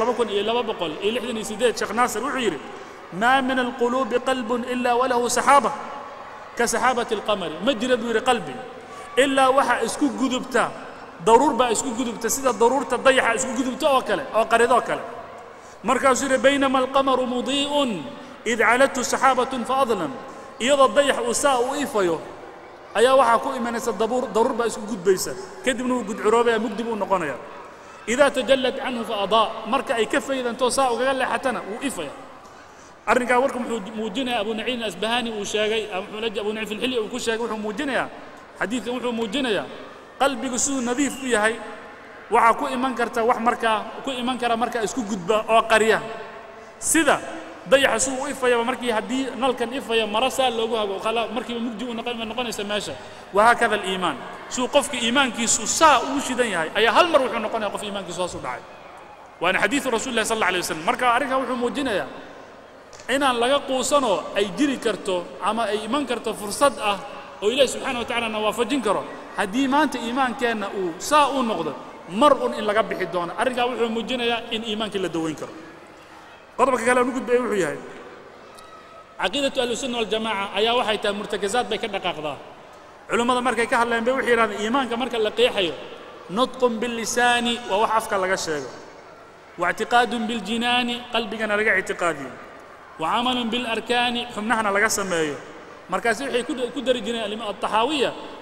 2268 sheekh naasir wuxuu yidhi maa min alquluubi qalbun ilaa walahu saxaaba ka saxaabati alqamari ma jira buu yidhi qalbi ilaa waxa isku gudubta daruur baa isku gudubta sida daruurta dayaxa isku gudubta oo kale oo qaridoo kale markaasuu yidhi baynama alqamaru mudii'un id caladtu saxaabatun faadlam iyadoo dayax uu saa u ifayo ayaa waxaa ku imanaysa daruur baa isku gudbaysa kadibna wuu gudcuroobaya mugdi buu noqonaya idaa tajallad canhu faadaa marka ay ka faydantoo saa ugaga leexatana wuu ifaya arrinkaa warka muxuu muujinayaa abu naciim asbahani uu sheegay abu naciim filxilli uu ku sheegay wuxuu muujinayaa xadiidkan wuxuu muujinayaa qalbigu siduu nadiif u yahay waxaa ku iman karta wax markaa ku iman kara markaa isku gudba oo qarya sida dayaxa siduu u ifayaba markii haddii nalkan ifaya mara saa loogu hago markiiba mugdi uu noqonaysa meesha wahaakada aliimaan siduu qofka iimaankiisu saa uu shidan yahay ayaa hal mar wuxuu noqonaya qof iimaankiisu hoos u dhacay waana xadiidu rasuulillahi sal alla alayh wasalam marka arrinkaa wuxuu muujinayaa inaan laga quusanoo ay jiri karto ama ay iman karto fursad ah oo ilaahi subxaana wa tacala na waafajin karo haddii maanta iimaankeenna uu saa u noqdo mar un in laga bixi doono arrinkaa wuxuu muujinayaa in iimaankii la dawayn karo qodobka kale aan u gudbaya wuxuu yahay caqiidatu ahlusunna waljamaaca ayaa waxay tahay murtakazaad bay ka dhaqaaqdaa culummada markay ka hadleen bay waxay yidhahdeen iimaanka marka la qeexayo nutqun billisaani waa wax afka laga sheego waictiqaadun biljinaani qalbigana laga ictiqaadiyo wacamalun bilarkaani xubnahana laga sameeyo markaasi waxay ku dari jireen altaxaawiya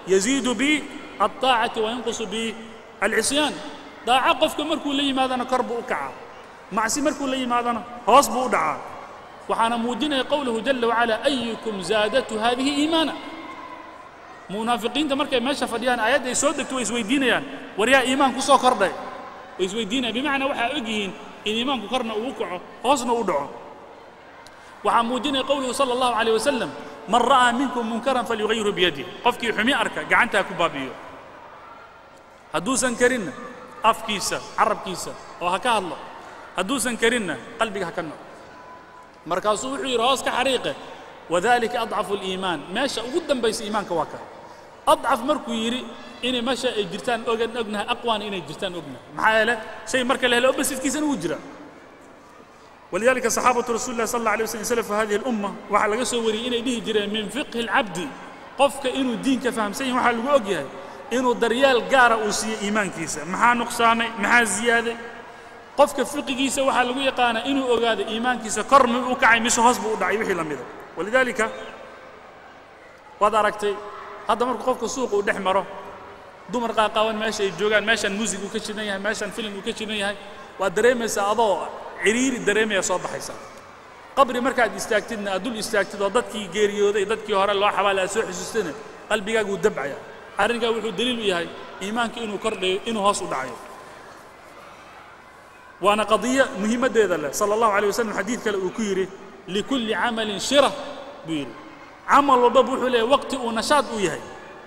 يزيد بالطاعة وينقص بالعصيان طاعة قفك مركو لي ماذا كرب أكعى معسي مركو لي ماذا هوصب أدعى وحنا موجنا قوله جل وعلا أيكم زادت هذه إيمانا منافقين تمركي ما شفديان آيات يسودك ويسويدين يعني وريا إيمان كسو كردي ويسويدين بمعنى وحا أجيين إن إيمان كرنا ووقعه هوصنا ودعه وعمودين قوله صلى الله عليه وسلم من رأى منكم منكرا فليغيره بيده قفكي حمي أركا قعنتها كبابيو هدوسا كرنا أف كيسة عرب كيسة وهكا الله هدوسا كرنا قلبك هكذا مركز وحي راسك حريقه وذلك أضعف الإيمان ماشى قدام بيس إيمانك واكا أضعف مركو يري إني ماشى جرتان أغنها أقوان إني جرتان أغنها محايلة شيء مركا له بس كيسا وجرا ولذلك صحابة رسول الله صلى الله عليه وسلم سلف هذه الأمة وحال قصوري إني به جرا من فقه العبد قفك إنه الدين كفهم سيء وحال وقيها إنه دريال قارة أوسي إيمان كيسا محا نقصاني محا زيادة قفك فقه كيسا وحال ويقانا إنه أغاد إيمان كيسا كرم وكعي مش هصب ودعي وحي لمده ولذلك وضركتي هذا مرق قفك السوق ودحمره دمر قاقاون ماشي جوغان ماشي موسيقى وكشنيها ماشي فيلم وكشنيها ودريمس أضو عرير دريمي صوب حيسا قبري مركز استاكتنا أدول استاكتنا ضدكي جيريودي ضدكي هرا الله حوالي أسوح سستنا قلبي جاء ودبعيا أرنجا وحول دليل وياي إيمانك إنه كرد إنه هاص ودعيا وأنا قضية مهمة ده صلى الله عليه وسلم حديث كالأكيري لكل عمل شرة بيري عمل وضبوح له وقت ونشاط وياي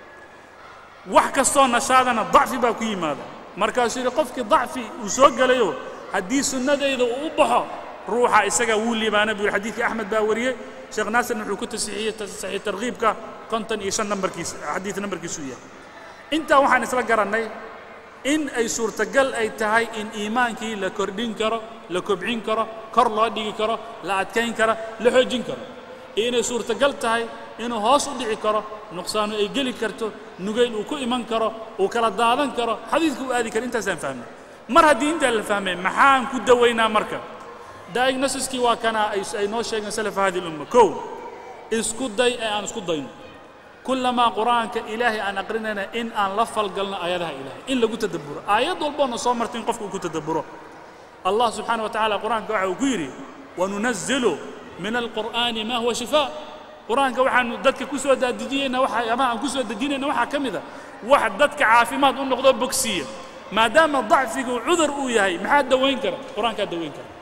وحكى الصون نشاطنا ضعف باكي ماذا مركز شيء قفك ضعفي وسوق له حديث الندى إذا أوضحه روحه إسقى ولي بانا بالحديث أحمد باوريه شيخ ناصر نحن كنت صحيح ترغيب كا كنتن إيشان نمبر كيس حديث نمبر كيسوية أنت وحنا نسرق رناي إن أي صورة قل أي تهاي إن إيمانك لكردين كرا لكبعين كرا كرلا دي كرا لعتكين كرا لحجين كرا إن صورة قل تهاي إنه هاصل دي كرا نقصانه يجلي كرتو نقول وكو إيمان كرا وكلا دادن كرا حديثك هذه كان أنت سنفهمه مرة دين ده اللي فهمه محام كده وينا مركب diagnosis كي وكنا أي نوشة سلف هذه الأمة كو إسكود داي أنا إسكود داين كلما قرآن كإلهي أن أقرننا إن لفل قلنا آياتها إلهي إن لقوا تدبره آيات والبون صامرتين قفكوا تدبره الله سبحانه وتعالى قرآن كوعي وقيري وننزل من القرآن ما هو شفاء قرآن كوعي دتك كسوة دادينا وحا يا ما كسوة دادينا وحا كمذا واحد دتك عافيمات ونقضوا بوكسية ما دام الضعف عذر وياي ما حد وين كره قرآن كاد وين كره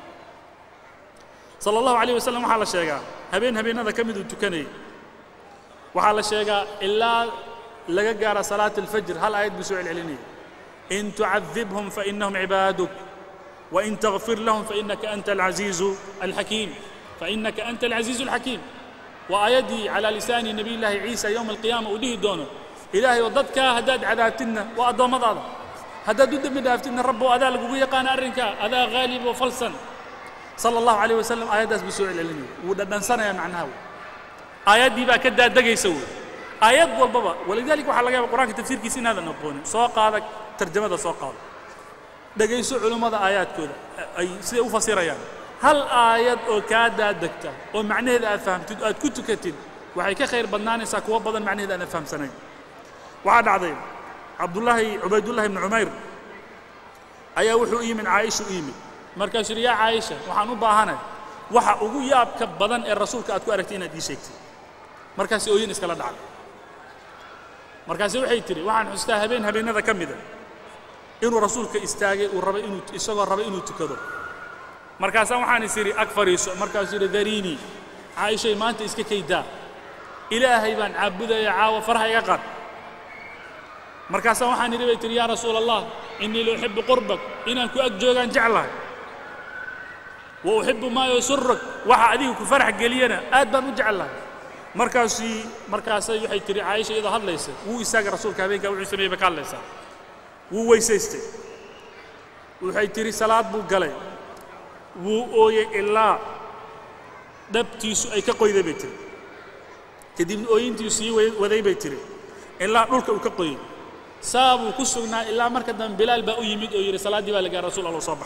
صلى الله عليه وسلم وحال الشيقة هبين هذا كمذا تكني وحال الشيقة إلا لقى صلاة الفجر هل آيات بسوء العلنية إن تعذبهم فإنهم عبادك وإن تغفر لهم فإنك أنت العزيز الحكيم فإنك أنت العزيز الحكيم وآيدي على لسان نبي الله عيسى يوم القيامة وليه دونه إلهي وضدك هداد عذابتنا وأضام ضاضا هداد دم دافتنا الرب وأذا لقوية قانا أرنك أذا غالب وفلسا صلى الله عليه وسلم آيات بسوء العلنية ودنا سنة معناها آيات دي بقى كده دقة يسوي آيات والبابا ولذلك وحلا جاب القرآن تفسير كيسين هذا نقولين سواق هذا ترجمة سواق هذا دقة يسوي علماء آيات كذا أي سيفسر يعني هل آيات أو كذا دكتة ومعنى هذا أفهم كنت كتير وحكي خير بناني ساكوا بدل معنى هذا أنا أفهم سنة وعاد عظيم عبيد الله بن عمير أيا وحو إيمن عائشة إيمن مركز رياء عائشة وحنو باهنا وحا أقول يا بدن الرسول كأتكو أركتينا دي شيكتي مركز أوين إسكالا دعا مركز وحي تري وحن حستاهبين هذا كم ذا إنه رسول كإستاجي والربع إنه إسوا الربع إنه تكذب مركز وحن يصير أكثر يسوع مركز يصير ذريني عائشة ما أنت إسك كيدا إلهي بان عبده يا عاو فرح يقر مركز وحن يريد يا رسول الله إني لو أحب قربك إنك أجوجان جعله وأحب ما يسرك وحديك فرح قلينا أدبا وجعله مركزي يحيي تري عائشة إذا هذا ليس هو يساق رسول كابين كأو عيسى بكال ليس هو ويسيستي ويحيي تري صلاة بوجلي وأوي إلا دبتيسو أي كقوي ذا بيتري كديم أوين تيسي وذي بيتري إلا نورك وكقوي سابو كسرنا إلا مركز بلال بقوا يمد أو يري صلاة دي بالجا رسول الله صباح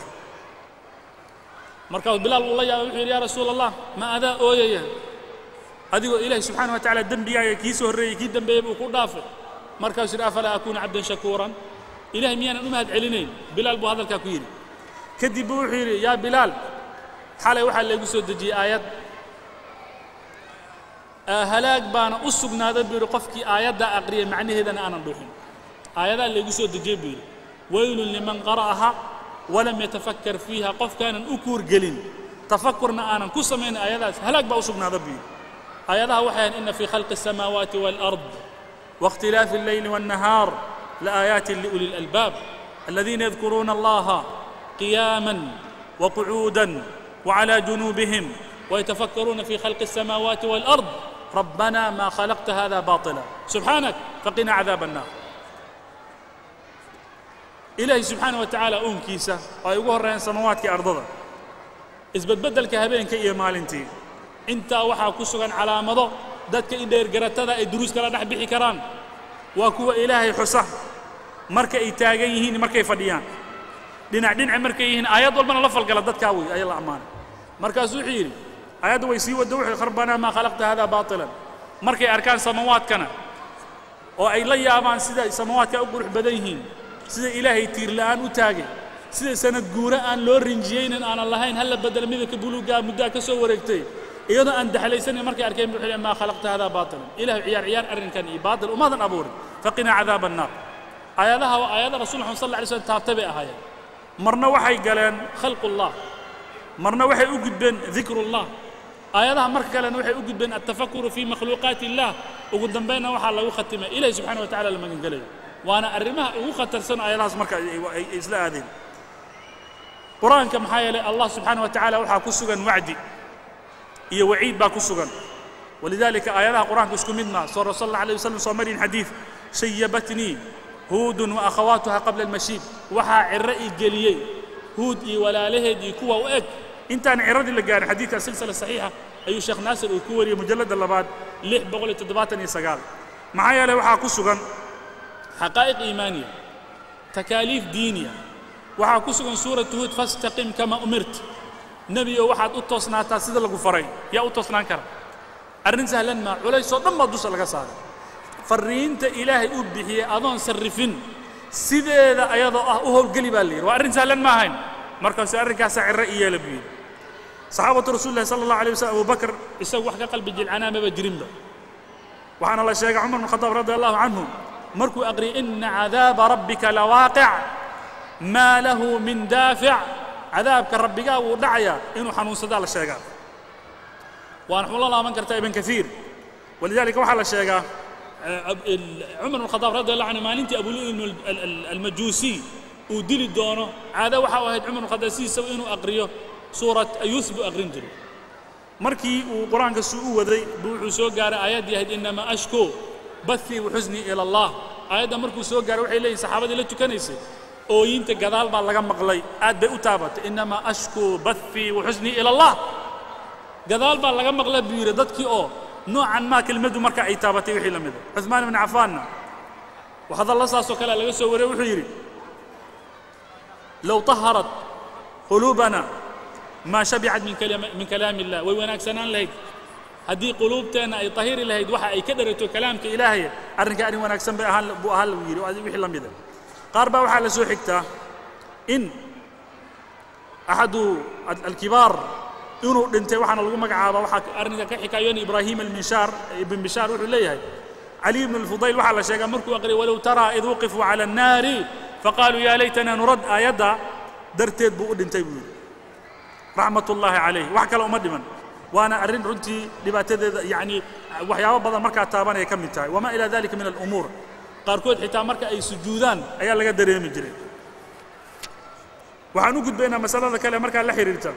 مركز بلال والله يا رسول الله ما هذا أويا هذه إله سبحانه وتعالى الدم بيا كيسه الرئي كي الدم بيبو كودافه markaasuu yidhi afalaa akuuna cabdan shakuuran ilaahay miyaanan u mahad celinayn bilaal buu hadalkaa ku yidhi kadib buu wuxuu yidhi yaa bilaal xalay waxaa laygu soo dejiyey aayad halaag baana u sugnaaday buu yidhi qofkii aayaddaa aqriyay macnaheedana aanan dhuuxin aayadaa laygu soo dejiyey buu yidhi waylun liman qara'aha walam yatafakkar fiiha qofkaanan u kuurgelin tafakurna aanan ku samayn aayadaas halaag baa u sugnaada buu yidhi aayadaha waxay ahayn ina fii khalqi الsamaawaati wاlأrض واختلاف الليل والنهار لآيات لأولي الألباب الذين يذكرون الله قياما وقعودا وعلى جنوبهم ويتفكرون في خلق السماوات والأرض ربنا ما خلقت هذا باطلا سبحانك فقنا عذاب النار إلهي سبحانه وتعالى كيسة ويقول رأيان سماوات كأرضها إذ بدل كهبين كإيه مالنتي انت وحا كسوغان على مضى dadka in dheer garatada ay duruus kala dhex bixi karaan waa kuwa ilaahay xusa marka ay taagan yihiin markay fadhiyaan dhinac markay yihiin aayad walbana la falgala dadka way ay la amaan markaas wuxuu yiri aayadu way sii wada wuxuu kharbana ma khalaqta hada baatilan markay arkaan samawaadkana oo ay la yaabaan sida samawaadka u qurux badan yihiin sida ilaahay tiir la'aan u taagay sida sanad guura aan loo rinjiyeen aan lahayn hal badal midka buluuga muddo ka soo wareegtay iyadoo aan daxlaysan markay arkeen wuxuu ma khalaqta hada baatilan ilaahay ciyaar arrinkan iyo baatil umadan abuur faqina cadaab an-nar ayadaha wa ayada rasuulullah sallallahu alayhi wasallam taabtabe ahaayeen marna waxay galeen khalqullah marna waxay u gudbeen dhikrullah ayadaha marka kalena waxay u gudbeen at-tafakkuru fi makhluuqatillah ugu dambeeyna waxa lagu khatimay ilaahay subhanahu wa ta'ala lama galay waana arrimaha ugu khatarsan ayadahaas marka ay isla aadeen quraanka maxaa yeelay allah subhanahu wa ta'ala waxa ku sugan wacdi iyo waciid baa ku sugan ولذلك آياتها قرآن كسكم منا صلى الله عليه وسلم صومرين حديث شيبتني هود وأخواتها قبل المشيب وحا عرئي قليي هود ولا لهدي كوى وإك انت عن عرض اللي قال حديث السلسلة الصحيحة أي شيخ ناصر الكوري مجلد اللي بعد ليه بقول تدباتني سقال معايا لو وحا كسكم حقائق إيمانية تكاليف دينية وحا كسكم سورة هود فاستقم كما أمرت نبي واحد أطوسنا تاسيد الغفرين يا أطوسنا كرم أرن سهلا ما علي صوت ما دوس لك صار فرينت إلهي أبديه أظن سرفين سيدا أيضا أهو القلب اللي وأرن سهلا ما هين مركز سأرن كاسع الرئية لبيه صحابة رسول الله صلى الله عليه وسلم أبو بكر يسوي حق قلب الجلعانة ما بجرم له وحنا الله الشيخ عمر بن الخطاب رضي الله عنه مركو أقري إن عذاب ربك لواقع ما له من دافع عذابك ربك ودعيا إنه حنون صدال الشيخ ونحن الله من كرت ابن كثير ولذلك وحل الشيخ عمر بن الخطاب رضي الله عنه ما انت ابو لؤلؤ المجوسي ودل دونه هذا وحا واحد عمر بن الخطاب سوى انه اقريه سوره يوسف اقرنجل markii uu quraanka soo waday wuxuu soo gaaray aayad yahay inma ashku bathi wa huzni ila Allah aayada markuu soo gaaray waxay leeyihiin saxaabada la tukanaysay ooyinta gadaal baa laga maqlay aad bay u taabatay inma ashku bathi wa huzni ila Allah gadaal baa laga maqlay biir dadkii oo noocan ma kelmadu marka ay taabatay wixii lamid ah Uthman ibn Affan waxa Allah saaso kale laga soo wareey wuxuu yiri law taharat qulubana ما شبعت من كلام الله ويناك سنان لهيد هذه قلوبتنا أي طهير لهيد وحا أي كدرتو كلامك إلهي أرنك أرن وناك سن بو أهل ويري وهذه وحي لميدا قاربا وحا لسو حكتا إن أحد الكبار إنو دنتي وحا نلقو مقعابا وحا أرنك كحكايون إبراهيم المنشار ابن بشار وحو ليهي علي بن الفضيل وحا لشيكا مركو أقري ولو ترى إذ وقفوا على النار فقالوا يا ليتنا نرد آيادا درتيد بو دنتي ويري رحمة الله عليه وحكى له مدمن وأنا أرين رنتي لباتد يعني وحياه بدل مركا تابان يكم تاعي وما إلى ذلك من الأمور قاركود حتى مركا أي سجودان أي الله قدر يمجري وحنوجد بين مسألة كلا مركا لا حريرته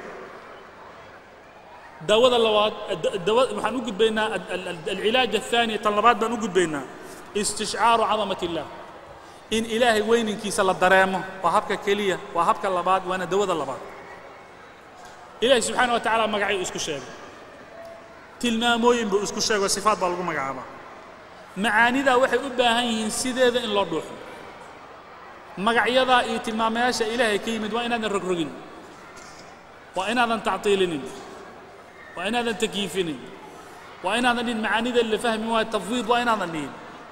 داود اللواد وحنوجد بين العلاج الثاني طلبات بنوجد بيننا استشعار عظمة الله إن إلهي وين كيس الله درامه وهبك كلية وهبك اللباد وأنا داود اللباد إلهي سبحانه وتعالى مقعي اسكو شيء تلماموين باسكو شيء وصفات بالغو مقعابا معاني ذا وحي أباهين سيدة إن لردوح مقعي ذا إي تلمامياشا إلهي كيمد وإن هذا الرقرقين وإن هذا تعطيلين وإن هذا تكييفين وإن هذا المعاني ذا اللي فهمي وهي التفويض وإن هذا النين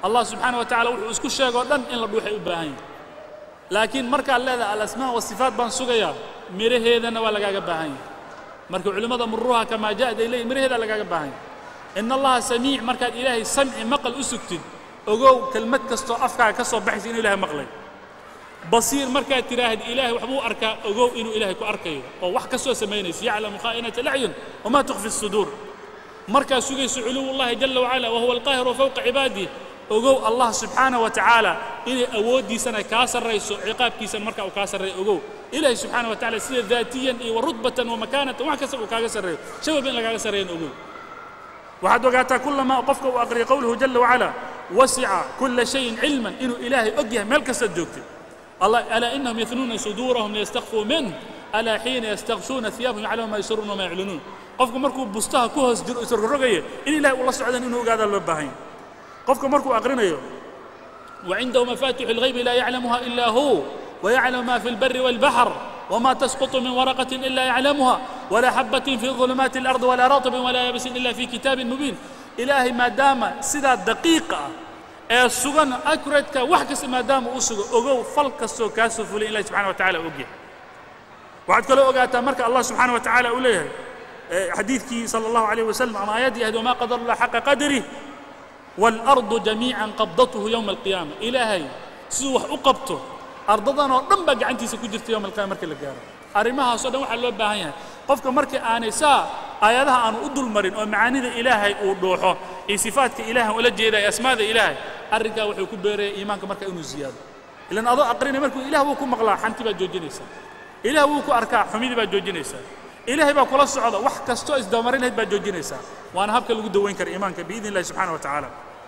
الله سبحانه وتعالى وحو شيغو دن إن لا دوحي u baahan laakiin marka leeda al-asmaa wa sifaat baan sugaya miraheedana waa lagaaga baahan marka culimada muruha kama jaad ilay miraheeda lagaaga baahan in Allah samiic marka ilaahay sam'i maqal u sugtid ogow kalmad kasto afka ka soo baxaysa in ilaahay maqlay basiir marka tiraahid ilaahay waxbuu arkaa ogow inuu ilaahay ku arkayo oo wax ka soo sameeynaysa ya'lamu kha'inata al-a'yun wa ma tukhfi as-sudur marka sugayso culuw Allah jalla wa ala wa huwa al-qaahiru fawqa ibadihi ogow Allah subhanahu wa ta'ala inay awoodiisana ka sarreyso ciqaabkiisa marka uu ka sarreeyo ogow ilaahay subhanahu wa ta'ala sida daatiyan iyo rutbatan wa makanatan wax kasta uu kaaga sarreeyo sabab in lagaaga sarreeyo ogow waxaad ogaataa kullama qofka uu aqriyo qowluhu jalla wa ala wasi'a kull shay'in ilman inuu ilaahay ogyahay meel kasta joogto الله ألا إنهم يثنون صدورهم ليستخفوا منه ألا حين يستغشون ثيابهم يعلمون ما يسرون وما يعلنون قفكم مركو بستها كوهس جر الرقية إن الله والله سعدا إنه قاعد الباهين قفكم مركو أقرنيه وعنده مفاتيح الغيب لا يعلمها إلا هو ويعلم ما في البر والبحر وما تسقط من ورقة إلا يعلمها ولا حبة في ظلمات الأرض ولا رطب ولا يابس إلا في كتاب مبين إلهي ما دام سدى دقيقة السجن أكرتك وحكس ما دام أسوق أجو فلك السوق كاسف لله سبحانه وتعالى أوجه وعد كله أوجه مرك الله سبحانه وتعالى أوليه حديثك صلى الله عليه وسلم عن آياته وما قدر الله حق قدره والأرض جميعا قبضته يوم القيامة إلهي سوح أقبته أرضنا ونبقى عنتي سكجرت يوم القيامة مرك الجارة أرمها صدق وحل الله بهايها قفك مرك آنساء آياتها أن أدل مرن ومعاني إلهي وروحه صفاتك إله ولا جيرة أسماء إلهي الرجال وحي كبيرة إيمانك مركا إنه زيادة لأن أضاء أقرين مركو إله وكو مغلا حنتي بجوجينيسا إله وكو أركع حميد بجوجينيسا إله بكل الصعود وحكا استوئس دومرين هيد بجوجينيسا وأنا هبك اللي قد وينكر إيمانك بإذن الله سبحانه وتعالى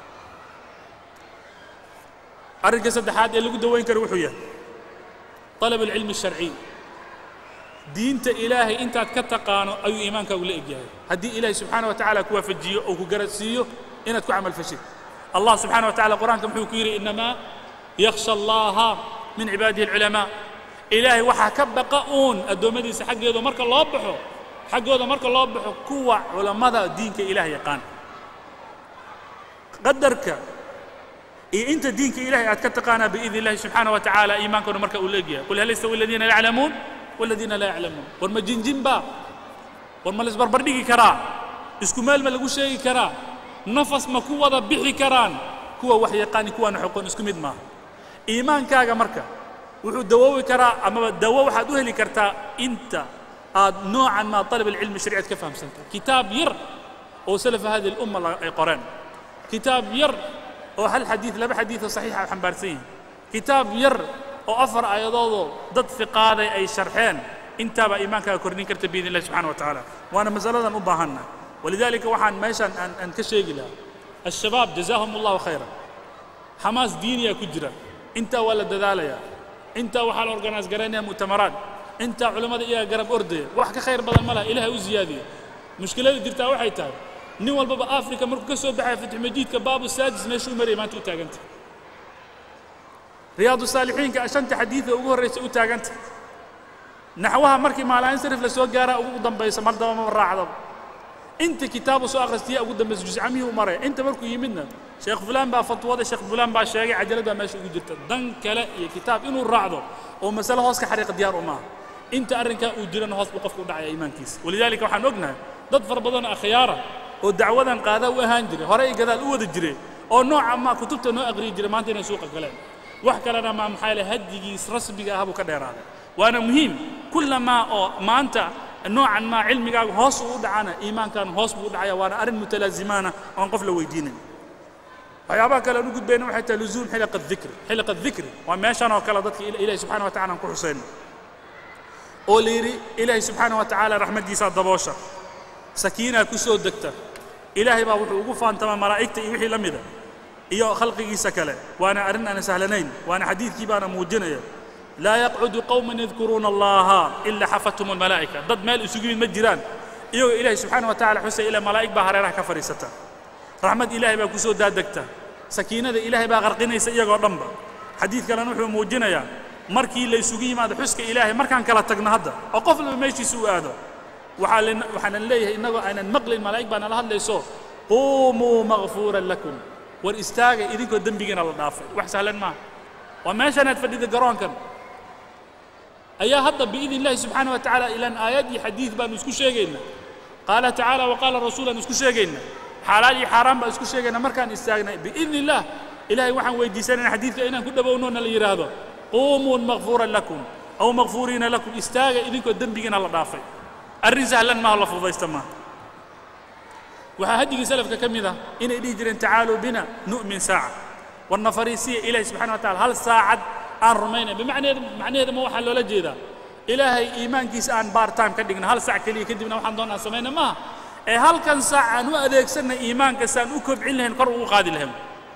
الرجال سدحات اللي قد وينكر وحويا طلب العلم الشرعي دينت إلهي أنت تكتقانو أي إيمانك ولا إجاهي هدي إلهي سبحانه وتعالى كوا فجيو أو كجرسيو إن تكعمل فشل الله سبحانه وتعالى قرآن كم حكيري إنما يخشى الله من عباده العلماء إلهي وحا كبقاون الدومديس حق يدو مرك الله بحو حق يدو مرك الله بحو كوا علماء دينك إلهي يقان قدرك إيه أنت دينك إلهي أتكتقانا بإذن الله سبحانه وتعالى إيمانك ومرك أولئك قل هل يستوي الذين يعلمون والذين لا يعلمون ورما جنجنبا ورما الاسبر برديكي كرا اسكو مال ما لغو شيء كرا نفس ما كوا بخي كران كوا وحي يقاني كوا نحقون اسكو ميد ما ايمان كاغا مركا وحو دواوي كرا اما دواو waxaad u heli kartaa inta aad noocan ma طلب العلم الشرعي ka fahamsanta كتاب ير او سلف هذه الامه ay qoreen كتاب ير او هل حديث لا حديث صحيح xambaarsan كتاب ير oo afar aayadoodo dad fiqaaday ay sharxeen intaba iimaanka kordhin karta biidin Allah subhanahu wa ta'ala waana masaladan u baahanna walidaalika waxaan meeshan aan ka sheegi lahaa الشباب جزاهم الله خيرا حماس دينيا ku jira inta wala dadaalaya inta waxa la organize gareynaya mu'tamaraad inta culimada iyo garab ordaya wax ka khayr badan malaha ilaahay u ziyaadiyo mushkilada jirta waxay tahay nin walba Afrika markuu ka soo baxay fatx majiidka baabu saadis meeshuu maray maanta u taaganta رياض الصالحين كأشنت حديثه وجوه الرئيس أتاجنت نحوها مركي ما لا ينصرف لسوق جارة وقدام بيس مرضى ومرة عظم أنت كتابه سوق أخذتيه قدام بس جزء عميه ومرة أنت مركو يمنا شيخ فلان بقى فتوى شيخ فلان بقى شاقي عجلة ده ماشي وجدت دن كلا كتاب إنه الرعضة ومسألة هوس كحريق ديار أمه أنت أرنك وجرنا هوس بقفك ودعي إيمان كيس ولذلك وحن وجنا ضد فربضنا خيارة والدعوة قاعدة وهانجري هراي كذا الأود الجري أو نوع ما كتبت نوع أغري جري ما أنتنا سوق الكلام وحكى لنا ما محاله هدي رسمي أبو كدير هذا وأنا مهم كل ما أنت نوعا ما علمي هوس ودعنا إيمان كان هوس ودعيا وأنا أرن متلازمانا وأنقف له ويدينا فيا كلا نقول بينهم حتى لزوم حلقة الذكر وما شانا وكلا ضدك إلهي سبحانه وتعالى نكون حسين أوليري إلهي سبحانه وتعالى رحمة جيسا الضبوشة سكينة كسو الدكتور إلهي بابو وقفا أنت ما ملائكتي يوحي لمده إياه خلقي سكله وأنا أرن أنا سهلنين وأنا حديث كيبانا موجنة لا يقعد قوم يذكرون الله إلا حفتهم الملائكة ضد مال يسوقين مجران إياه إلهي سبحانه وتعالى حسين إلى ملائك بحر راح كفريسته رحمة إلهي بكسو دادكته سكينة إلهي بغرقنا يسيق ورنبا حديث كلا نوح موجنة يا مركي اللي يسوقين ما حسك إلهي مركان كلا تقنا هذا وقفل ما يشي سوء هذا وحنا نليه إنه أنا نقل الملائك بنا لها اللي يسوق قوموا مغفورا لكم والاستاجة إذن كو دنبيجنا الله دافع وحسهلا ما وما شنت فديد الجران كم أيها هذا بإذن الله سبحانه وتعالى إلى أن آيات حديث بان نسكو شيئا قال تعالى وقال الرسول نسكو شيئا حلال حرام بان نسكو شيئا مركان استاجنا بإذن الله إلهي وحن ويديسان حديث كأننا كنا بونون اللي هذا قوموا مغفورا لكم أو مغفورين لكم استاجا إذن كو دنبيجنا الله دافع الرزق لن ما الله فضل يستمع وهدي سلف كم ذا إن إديجرن تعالوا بنا نؤمن ساعة والنفريسية إلهي سبحانه وتعالى هل ساعد أن رمينا بمعنى هذا ما هو حل ولا جيدا إلهي إيمان كيس أن بار تايم كدقنا هل ساعة كلي كدبنا وحن ضنا سمينا ما هل كان ساعة نؤذيك سنة إيمان كسان أكب علهم قروا وقاد لهم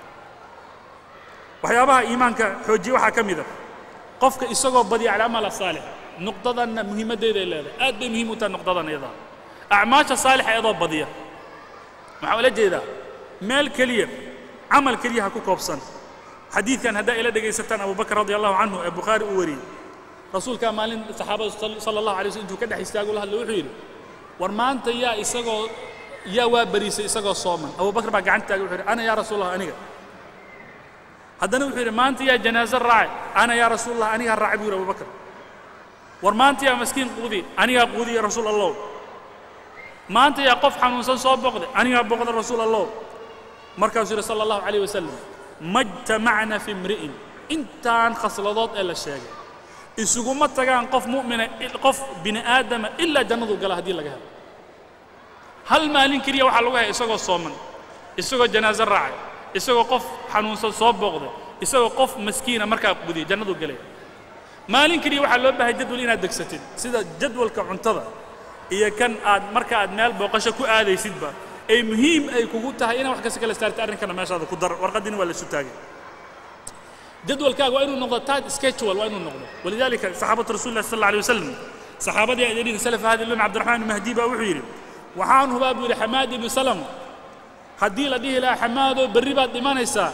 وحيابها إيمانك حجي وحا كم ذا قفك إسقوا بدي على العمل الصالح نقطة مهمة ديدا إلا أدي مهمة نقطة أيضا أعماش الصالحة أيضا بدية محاولة جيدة مال كلية عمل كلية هكو كوبسن حديث كان هدا إلى دقي ستان أبو بكر رضي الله عنه أبو بخاري أوري رسول كان مالين الصحابة صلى الله عليه وسلم كده يستاقوا لها اللوحيل ورمان تيا إسقوا يا وابريس إسقوا الصومن أبو بكر بقى عنت تقول أنا يا رسول الله أنا هذا نوحيل ما أنت يا جنازة الراعي أنا يا رسول الله أنا الراعي بيقول أبو بكر ورما أنت يا مسكين قوذي أنا يا قوذي يا رسول الله ما أنت يا قف حنوسا صوب بغض أنا يا بغض رسول الله مركز صلى الله عليه وسلم ما اجتمعنا في امرئ انتان خصلات إلا الشيء السجون ما تجان قف مؤمن قف بني آدم إلا جنة قال هدي لقاها هل مالين كريه وحلوها يسوق الصومن يسوق الجنازة الراعي يسوق قف حنوسا صوب بغض يسوق قف مسكينة مركب بدي جنة قال مالين كريه وحلوها بهجدول إنا دكستين سيدا جدول كعنتظر إذا كان مركب مال بوقشة كو آذي سيدبا أي مهم أي كوجودها هنا وحكي سكال استارت أرن كنا ماشى هذا كدر ورقدين ولا ستاجي جدول كاغ وينو النقطة تاج سكتشوال وينو النقطة ولذلك صحابة رسول الله صلى الله عليه وسلم صحابة يدين سلف هذه اللون عبد الرحمن المهدي وحيري وحانه بابو لحماد بن سلم هدي لديه لا حماد بالربا دمان يسا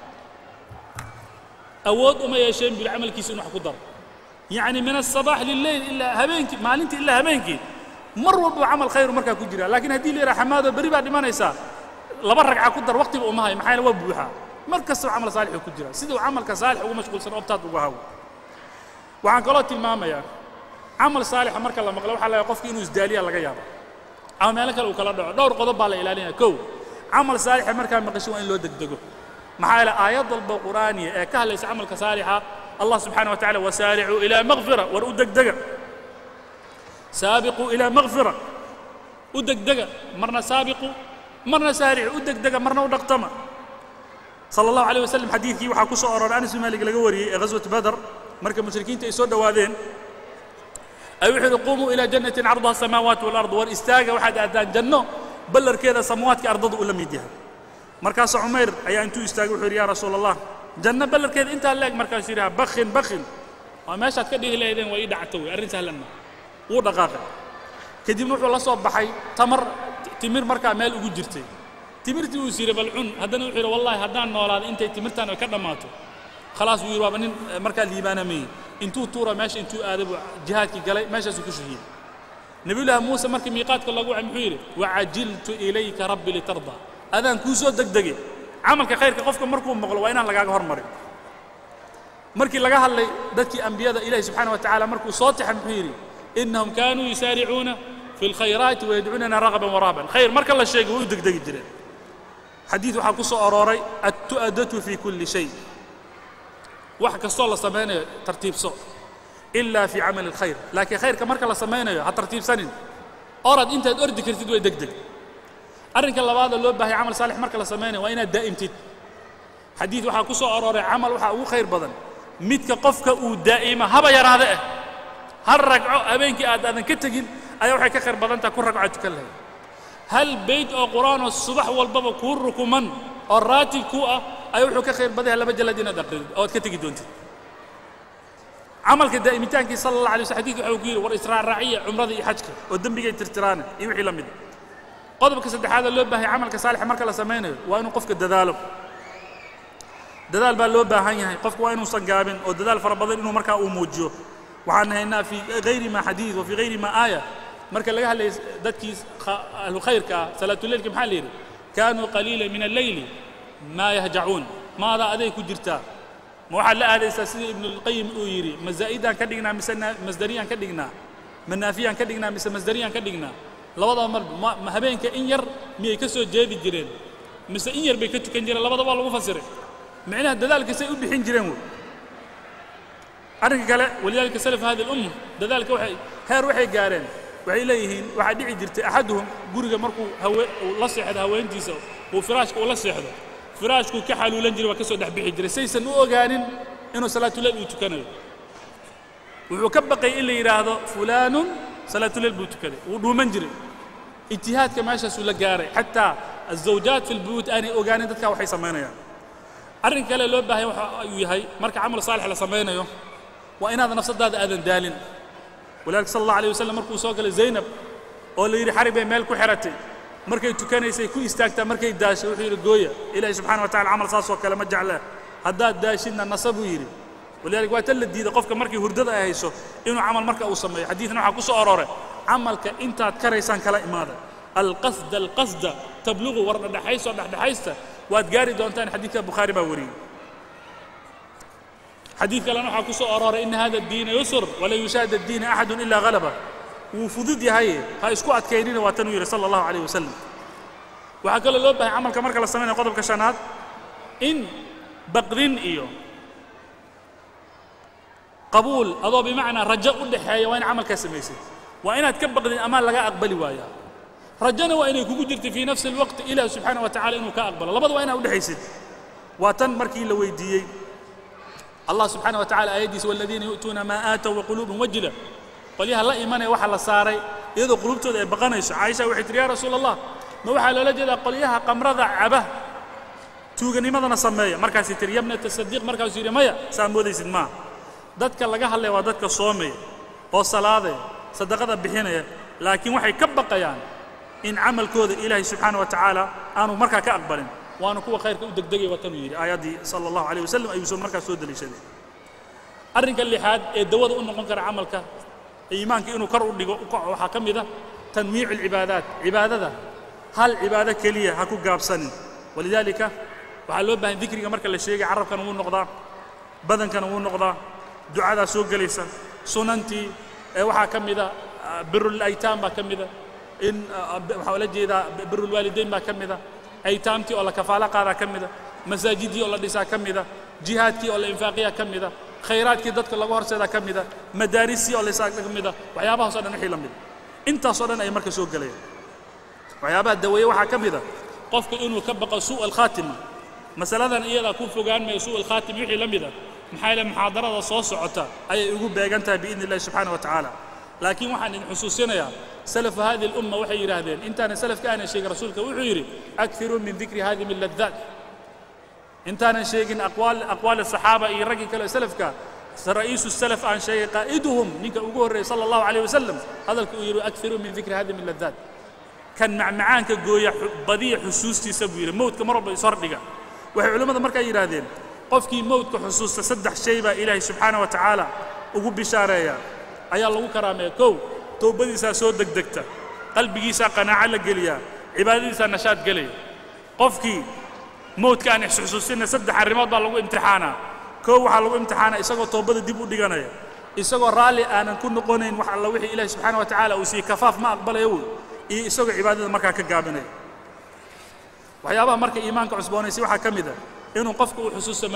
أود وما يشين بالعمل كيسون حقدر يعني من الصباح لليل إلا هبينك ما أنت إلا هبينك مروا بعمل خير ومركا كجرا لكن هدي لي حماده بريبا دمان يسا لبا ركعه كدر وقتي بأمها maxay waa buuxa markasta amal saalix ku jira sidoo amalka saalix ugu mashquulsan obtaad ugu hawo waxaan kala tilmaamayaa amal saalix marka la maqlo waxa la qofkii inuu isdaaliya laga yaabo ama meel kale uu kala dhaco dhowr qodob baa la ilaalinaya kow amal saalix marka maqasho waa in loo degdego maxaa ila aayad dalba quraaniya ee ka hadlaysa amalka saalixa Allah subhanahu wa ta'ala wasari'u ila maghfira wa udegdega سابقوا إلى مغفرة ودقدقة مرنا سابقوا مرنا سارع ودقدقة مرنا ودقتما صلى الله عليه وسلم حديثي وحكوا صورة أنس بن مالك لقوري غزوة بدر مركب المشركين تيسود دوادين أيوحد قوموا إلى جنة عرضها السماوات والأرض والاستاقة واحد أذان جنة بلر كذا سموات كأرض ولم يديها مركز عمير أي أنتو استاقوا يا رسول الله جنة بلر كذا أنت هلاك مركز شريها بخن وما شات كده إلى إذن ويدعتوي أرن سهلنا ودقاقة كدي نروح الله صوب بحي تمر مركا مال ugu jirtay timirtii uu siire balcun hadana wuxuu wallahi hadaan noolaad intay timirtaan ka dhamaato خلاص uu yiraahdo nin marka liibaanamay intuu tuura meesha intuu aadabo jihaadkii galay meeshaas ku shahiid nabiyullah muusa markii miiqaadka lagu muxuu yiri wa'ajiltu ilayka rabbi litarda adaan ku soo degdegay amalka khayrka qofka markuu maqlo waa inaan lagaaga hormarin markii laga hadlay dadkii anbiyada ilaahay subhanahu wa ta'ala markuu soo taxan muxuu yiri إنهم كانوا يسارعون في الخيرات ويدعوننا رغبا ورهبا خير مرك الله شيء هو يدق جرين حديث حقص أراري التؤدة في كل شيء وحكى الله سمانه ترتيب صو إلا في عمل الخير لكن خير كمرك الله سمانه هترتيب سنين أرد أنت أرد كرتيد ويدق أرنك الله بعض اللي به عمل صالح مرك الله سمانه وين الدائم تيت حديث حقص أراري عمل وحقو خير بدن ميتك قفك ودائمة هبا يراده هل رجعوا أبينك أذن كتجين أيوة حكي خير بدنتا كل رجعة تكلم هل بيت أو قرآن الصبح والبابا كوركم من الراتب كوأ أيوة حكي خير بدها لبجة الذين دقل أو كتجي دونت عمل كده ميتانك صلى الله عليه وسلم حديث حقيقي والإسراء الرعية عمره حجك والدم بيجي ترترانه يوحي لمد قدبك سد هذا اللوبة هي عمل كصالح مركل سمينه وأنه قفك الدذالب دذال باللوبة هاي قفك وأنه صنجابين والدذال فربضين إنه مركا وموجه وعنها هنا في غير ما حديث وفي غير ما آية مركز لها اللي دتكي أهل خير كصلاة الليل كم حالين كانوا قليلا من الليل ما يهجعون ماذا أديك جرتا موحد لا هذا أساسي ابن القيم أويري مزائدا كدقنا مثلا مصدريا كدقنا منافيا كدقنا مثل مصدريا كدقنا لوضع ما هبين كإنير ميكسو جيبي جيرين مثل إنير بيكتو كنجرين لوضع والله مفسر معناه ذلك سيؤد بحين جيرين أرنك قال ولذلك سلف هذه الأمة ذلك هاي روحي قارين waxay leeyihiin waxa dhici jirtay axaduhum guriga markuu la seexdo haweentiisa oo firaashka ula seexdo firaashku ka xaluulan jiray waa ka soo dhaxbixi jiray saysan u ogaanin inuu salaatu leil uu tukanayo wuxuu ka baqay in la yiraahdo fulaanun salaatu leil buu tukaday uu dhuuman jiray ijtihaadka meeshaas uu la gaaray hatta azawjaat fil buyut aanay ogaanin dadka waxay sameynayaan arrin kale loo baahay waxa uu yahay marka amal saalix la sameynayo waa inaad nafsadaada aadan daalin ولكن صلى الله عليه وسلم مركو سوقل زينب oo la yiri xarib ay meel ku xiratay markay tukanaysay ku istaagtaa markay daashay wuxuu yiri gooya ilaahay subhanahu wa ta'ala amal saas oo kale ma jecla hadaa daashina nasabu yiri ولذلك waa tan la diiday qofka markii hurdada ay hayso inuu amal marka uu sameeyo xadiisna waxa ku soo aroray amalka intaad karaysan kala imaada القصد تبلغ warna dhaxaysta waad gaari doontaan xadiiska bukhari baa wariyay حديث كلام حكوسو أرار إن هذا الدين يسر ولا يشاد الدين أحد إلا غلبه وفضود هاي اسكوات كينين وتنوير صلى الله عليه وسلم وحكى له به عمل كمرك السمين قضب كشانات إن بقرين إيو قبول أضو بمعنى رجاء الحياة وين عمل كسميسي وإن أتكبق الأمان لقى أقبل وياه رجانا وإن يكون جرت في نفس الوقت إلى سبحانه وتعالى إنه كأقبل الله بدو وإن أقول حيسد وتن مركي لويديي الله سبحانه وتعالى أيديس والذين يؤتون ما آتوا وقلوبهم وجلة قال يا الله إيماني وحل صاري يدو قلوبته بقنيش عائشة وحتر يا رسول الله ما وحل لجد قال ياها قمرض عبه توغني ماذا نصمي مركز يتر يا ابنة الصديق مركز يتر مايا سامبودي سدما دتك لقاها اللي ودتك الصومي والصلاة صدقة بحينه لكن وحي كبقيان إن عمل كود إلهي سبحانه وتعالى أنا مركز كأقبلين وأنا كوا خير دقدقي وتنوير آيات صلى الله عليه وسلم أي يسمى مركز سود اللي شدي أرنك اللي حاد الدواد إنه منكر عملك إيمانك إنه كرر وحكم ذا تنويع العبادات عبادة هل عبادة كلية هكو جاب سن ولذلك وعلى بها ذكرك مركز الشيء عرف كانوا نقضى بدن كانوا نقضى دعاء سوق جلسة سننتي وحكم ذا بر الأيتام بكم ذا إن حوالي ذا بر الوالدين بكم ذا أيتامتي ولا كفالة قارة كمدة مساجدي ولا ديسا كمدة جهاتي ولا إنفاقية كمدة خيراتي ضدك الله ورسالة كمدة مدارسي ولا ساق كمدة وعيابها صدنا نحيل لمدة أنت صدنا أي مركز سوق جلية وعيابها الدوية وحا كمدة قفك إنه كبق سوء الخاتمة مثلا إذا كون فوقان من سوء الخاتم يحيل لمدة محايلة محاضرة صوص عتا أي يقول بيجنتها بإذن الله سبحانه وتعالى لكن واحد من حسوسنا يا سلف هذه الأمة وحي يراهدين أنت أنا سلف كأنا شيء رسولك وحيري أكثر من ذكر هذه من اللذات أنت أنا شيء أقوال الصحابة يرقي كلا سلف كا رئيس السلف عن شيء قائدهم نيك أقول صلى الله عليه وسلم هذا الكوير أكثر من ذكر هذه من اللذات كان معانك جوية بديع حسوستي سبوير موت كمرة يصير دقة وحي علماء مركا يراهدين قفكي موت كحسوس تصدح شيء إلهي سبحانه وتعالى وقول بشارة أي الله كرامه كو توبديسا سو دغدغتا قلبيسا قناعه لغليا عبادتيسا نشاط غلي قفكي موت كان حسوسنا صدح arimood baa lagu imtixaana koo waxa lagu imtixaana isagoo toobada dib u dhiganaya isagoo raali aanan ku noqonayn wax alla wixii Ilaahay subhanahu wa ta'ala uu si kafaaf ma aqbalayo iyo isagoo cibaadada markaa ka gaabinay waxyaabaha marka iimaanka cusboonaysi waxa kamid ah inuu qofku uu xusuusto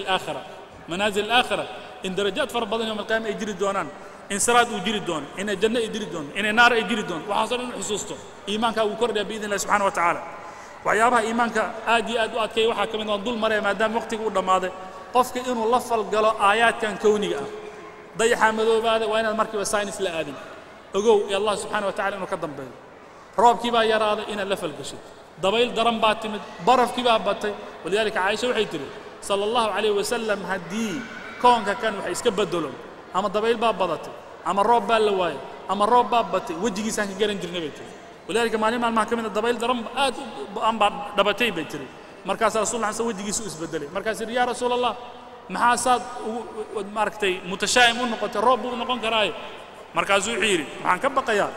manazil aakhira in darajaad far badan yawm al-qiyaamah ay jiri doonaan إن سراد وجريدون إن الجنة يجريدون إن النار يجريدون وحصل إنه حسوسته إيمانك وكرر بإذن الله سبحانه وتعالى وعيابها إيمانك آدي أدوات كي وحى كمان ضل مرة ما دام وقتك ولا ماضي قفك إنه لف الجلاء آيات كان كونية ضي حامدوا بعد وين المركب الساينس لا آدم أقول يا الله سبحانه وتعالى إنه كذب به راب كيبا يرى إن لف القشي ضبيل درم باتمد برف كيبا باتي ولذلك عائشة وحيتري صلى الله عليه وسلم هدي كونك كان وحيس كبدلهم أما ضبيل باب بضتي أما الرب باللواي أما الرب باب بتي وجهي سانك جرن جرن بيتي ولذلك معلم المحكمة الضبيل درم أم دبتي بيتي مركز رسول الله سوى وجهي سوء بدلي مركز يا رسول الله محاسد وماركتي متشائم ونقطة الرب ونقطة كراي مركز يحيري معن كبقيات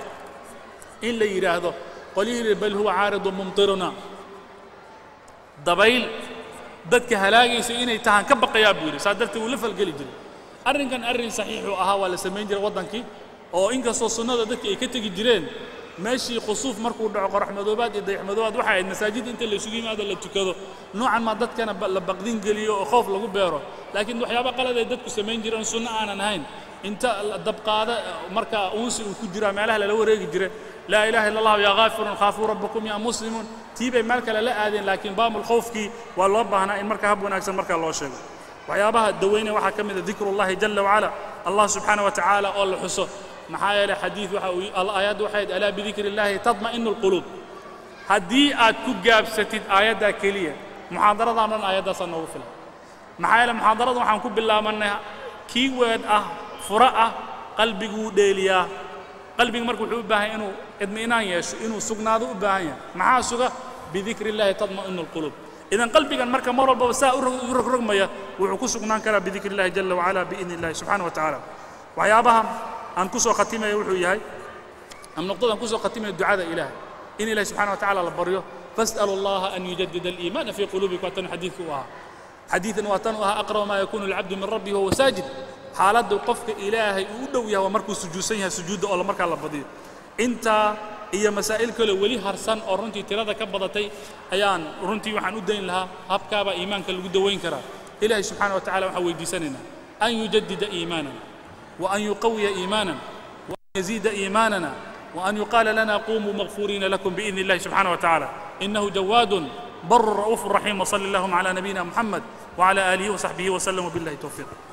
إلا يرى هذا قليل بل هو عارض ممطرنا ضبيل dadka halaagaysa inay tahan ka baqayaa buu yidhi saa darteed uu la falgeli jiray arrinkan arrin saxiixu ahaa waa la samayn jiray waddankii oo inkastoo sunnada dadka ay ka tegi jireen meeshii khusuuf markuu dhaco qorax madoobaad iyo dayax madoobaad waxa ahayd masaajidda inta la isugu yimaado la tukado noocan ma dadkana la baqdin geliyo oo khoof lagu beero laakiin waxyaabo qalad ay dadku samayn jireen sunno aanan ahayn inta dabqaada marka uunsi uu ku jiraa meelaha lala wareegi jiray laa ilaaha illa allah yaa ghaafirun khaafuu rabbakum yaa muslimuun tiibay meel kale la aadeen laakiin baamul khawfkii waa loo baahnaa in marka hab wanaagsan marka loo sheego waxyaabaha daweyne waxaa ka mid ah dikrullahi jalla wacala allah subxaana wa tacaala oo la xuso maxaa yeelay xadiid waxa uu aayaddu waxay ahayd alaa bidikri illaahi tatma'inu alquluub haddii aad ku gaabsatid aayaddaa keliya muxaadaradan dhan aayaddaasaa noogu filan maxaa yeelay muxaadarada waxaan ku bilaabannay kii weed ah fura ah qalbiguu dheeliyaa qalbiga marka wuxuu u baahan inuu idmiinaan yeesho inuu sugnaado u baahan yahay maxaa suga bidikri illaahi tatma'inu alquluub idan qalbigan marka mar walbaba saa u rogrogmaya wuxuu ku sugnaan karaa bidikri illaahi jalla wacala biidni illahi subxaana wa tacaala waxyaabaha aan ku soo khatimaya wuxuu yahay am noqdada aan ku soo khatimaya ducada ilaahay in ilaahi subxaana wa tacaala la baryo fas'alu allaha an yujaddida aliimaana fii quluubikum waa tan xadiidku u ahaa xadiidan waa tan u ahaa aqraba maa yakuunu alcabdu min rabbihi wahuwa saajid xaaladdu qofka ilaahay uu u dhow yahay waa markuu sujuudsan yahay sujuudda oo markaa la badiyo intaa iyo masaa'il kale weli harsan oo runtii tirada ka badatay ayaan runtii waxaan u dayn lahaa habkaabaa iimaanka lagu dawayn karaa ilaahay subxaana wa tacala waxaan weydiisanaynaa an yujaddida iimaanana وأن يقوي إيماننا وأن يزيد إيماننا وأن يقال لنا قوموا مغفورين لكم بإذن الله سبحانه وتعالى إنه جواد بر رؤوف رحيم وصلى اللهم على نبينا محمد وعلى آله وصحبه وسلم وبالله توفيق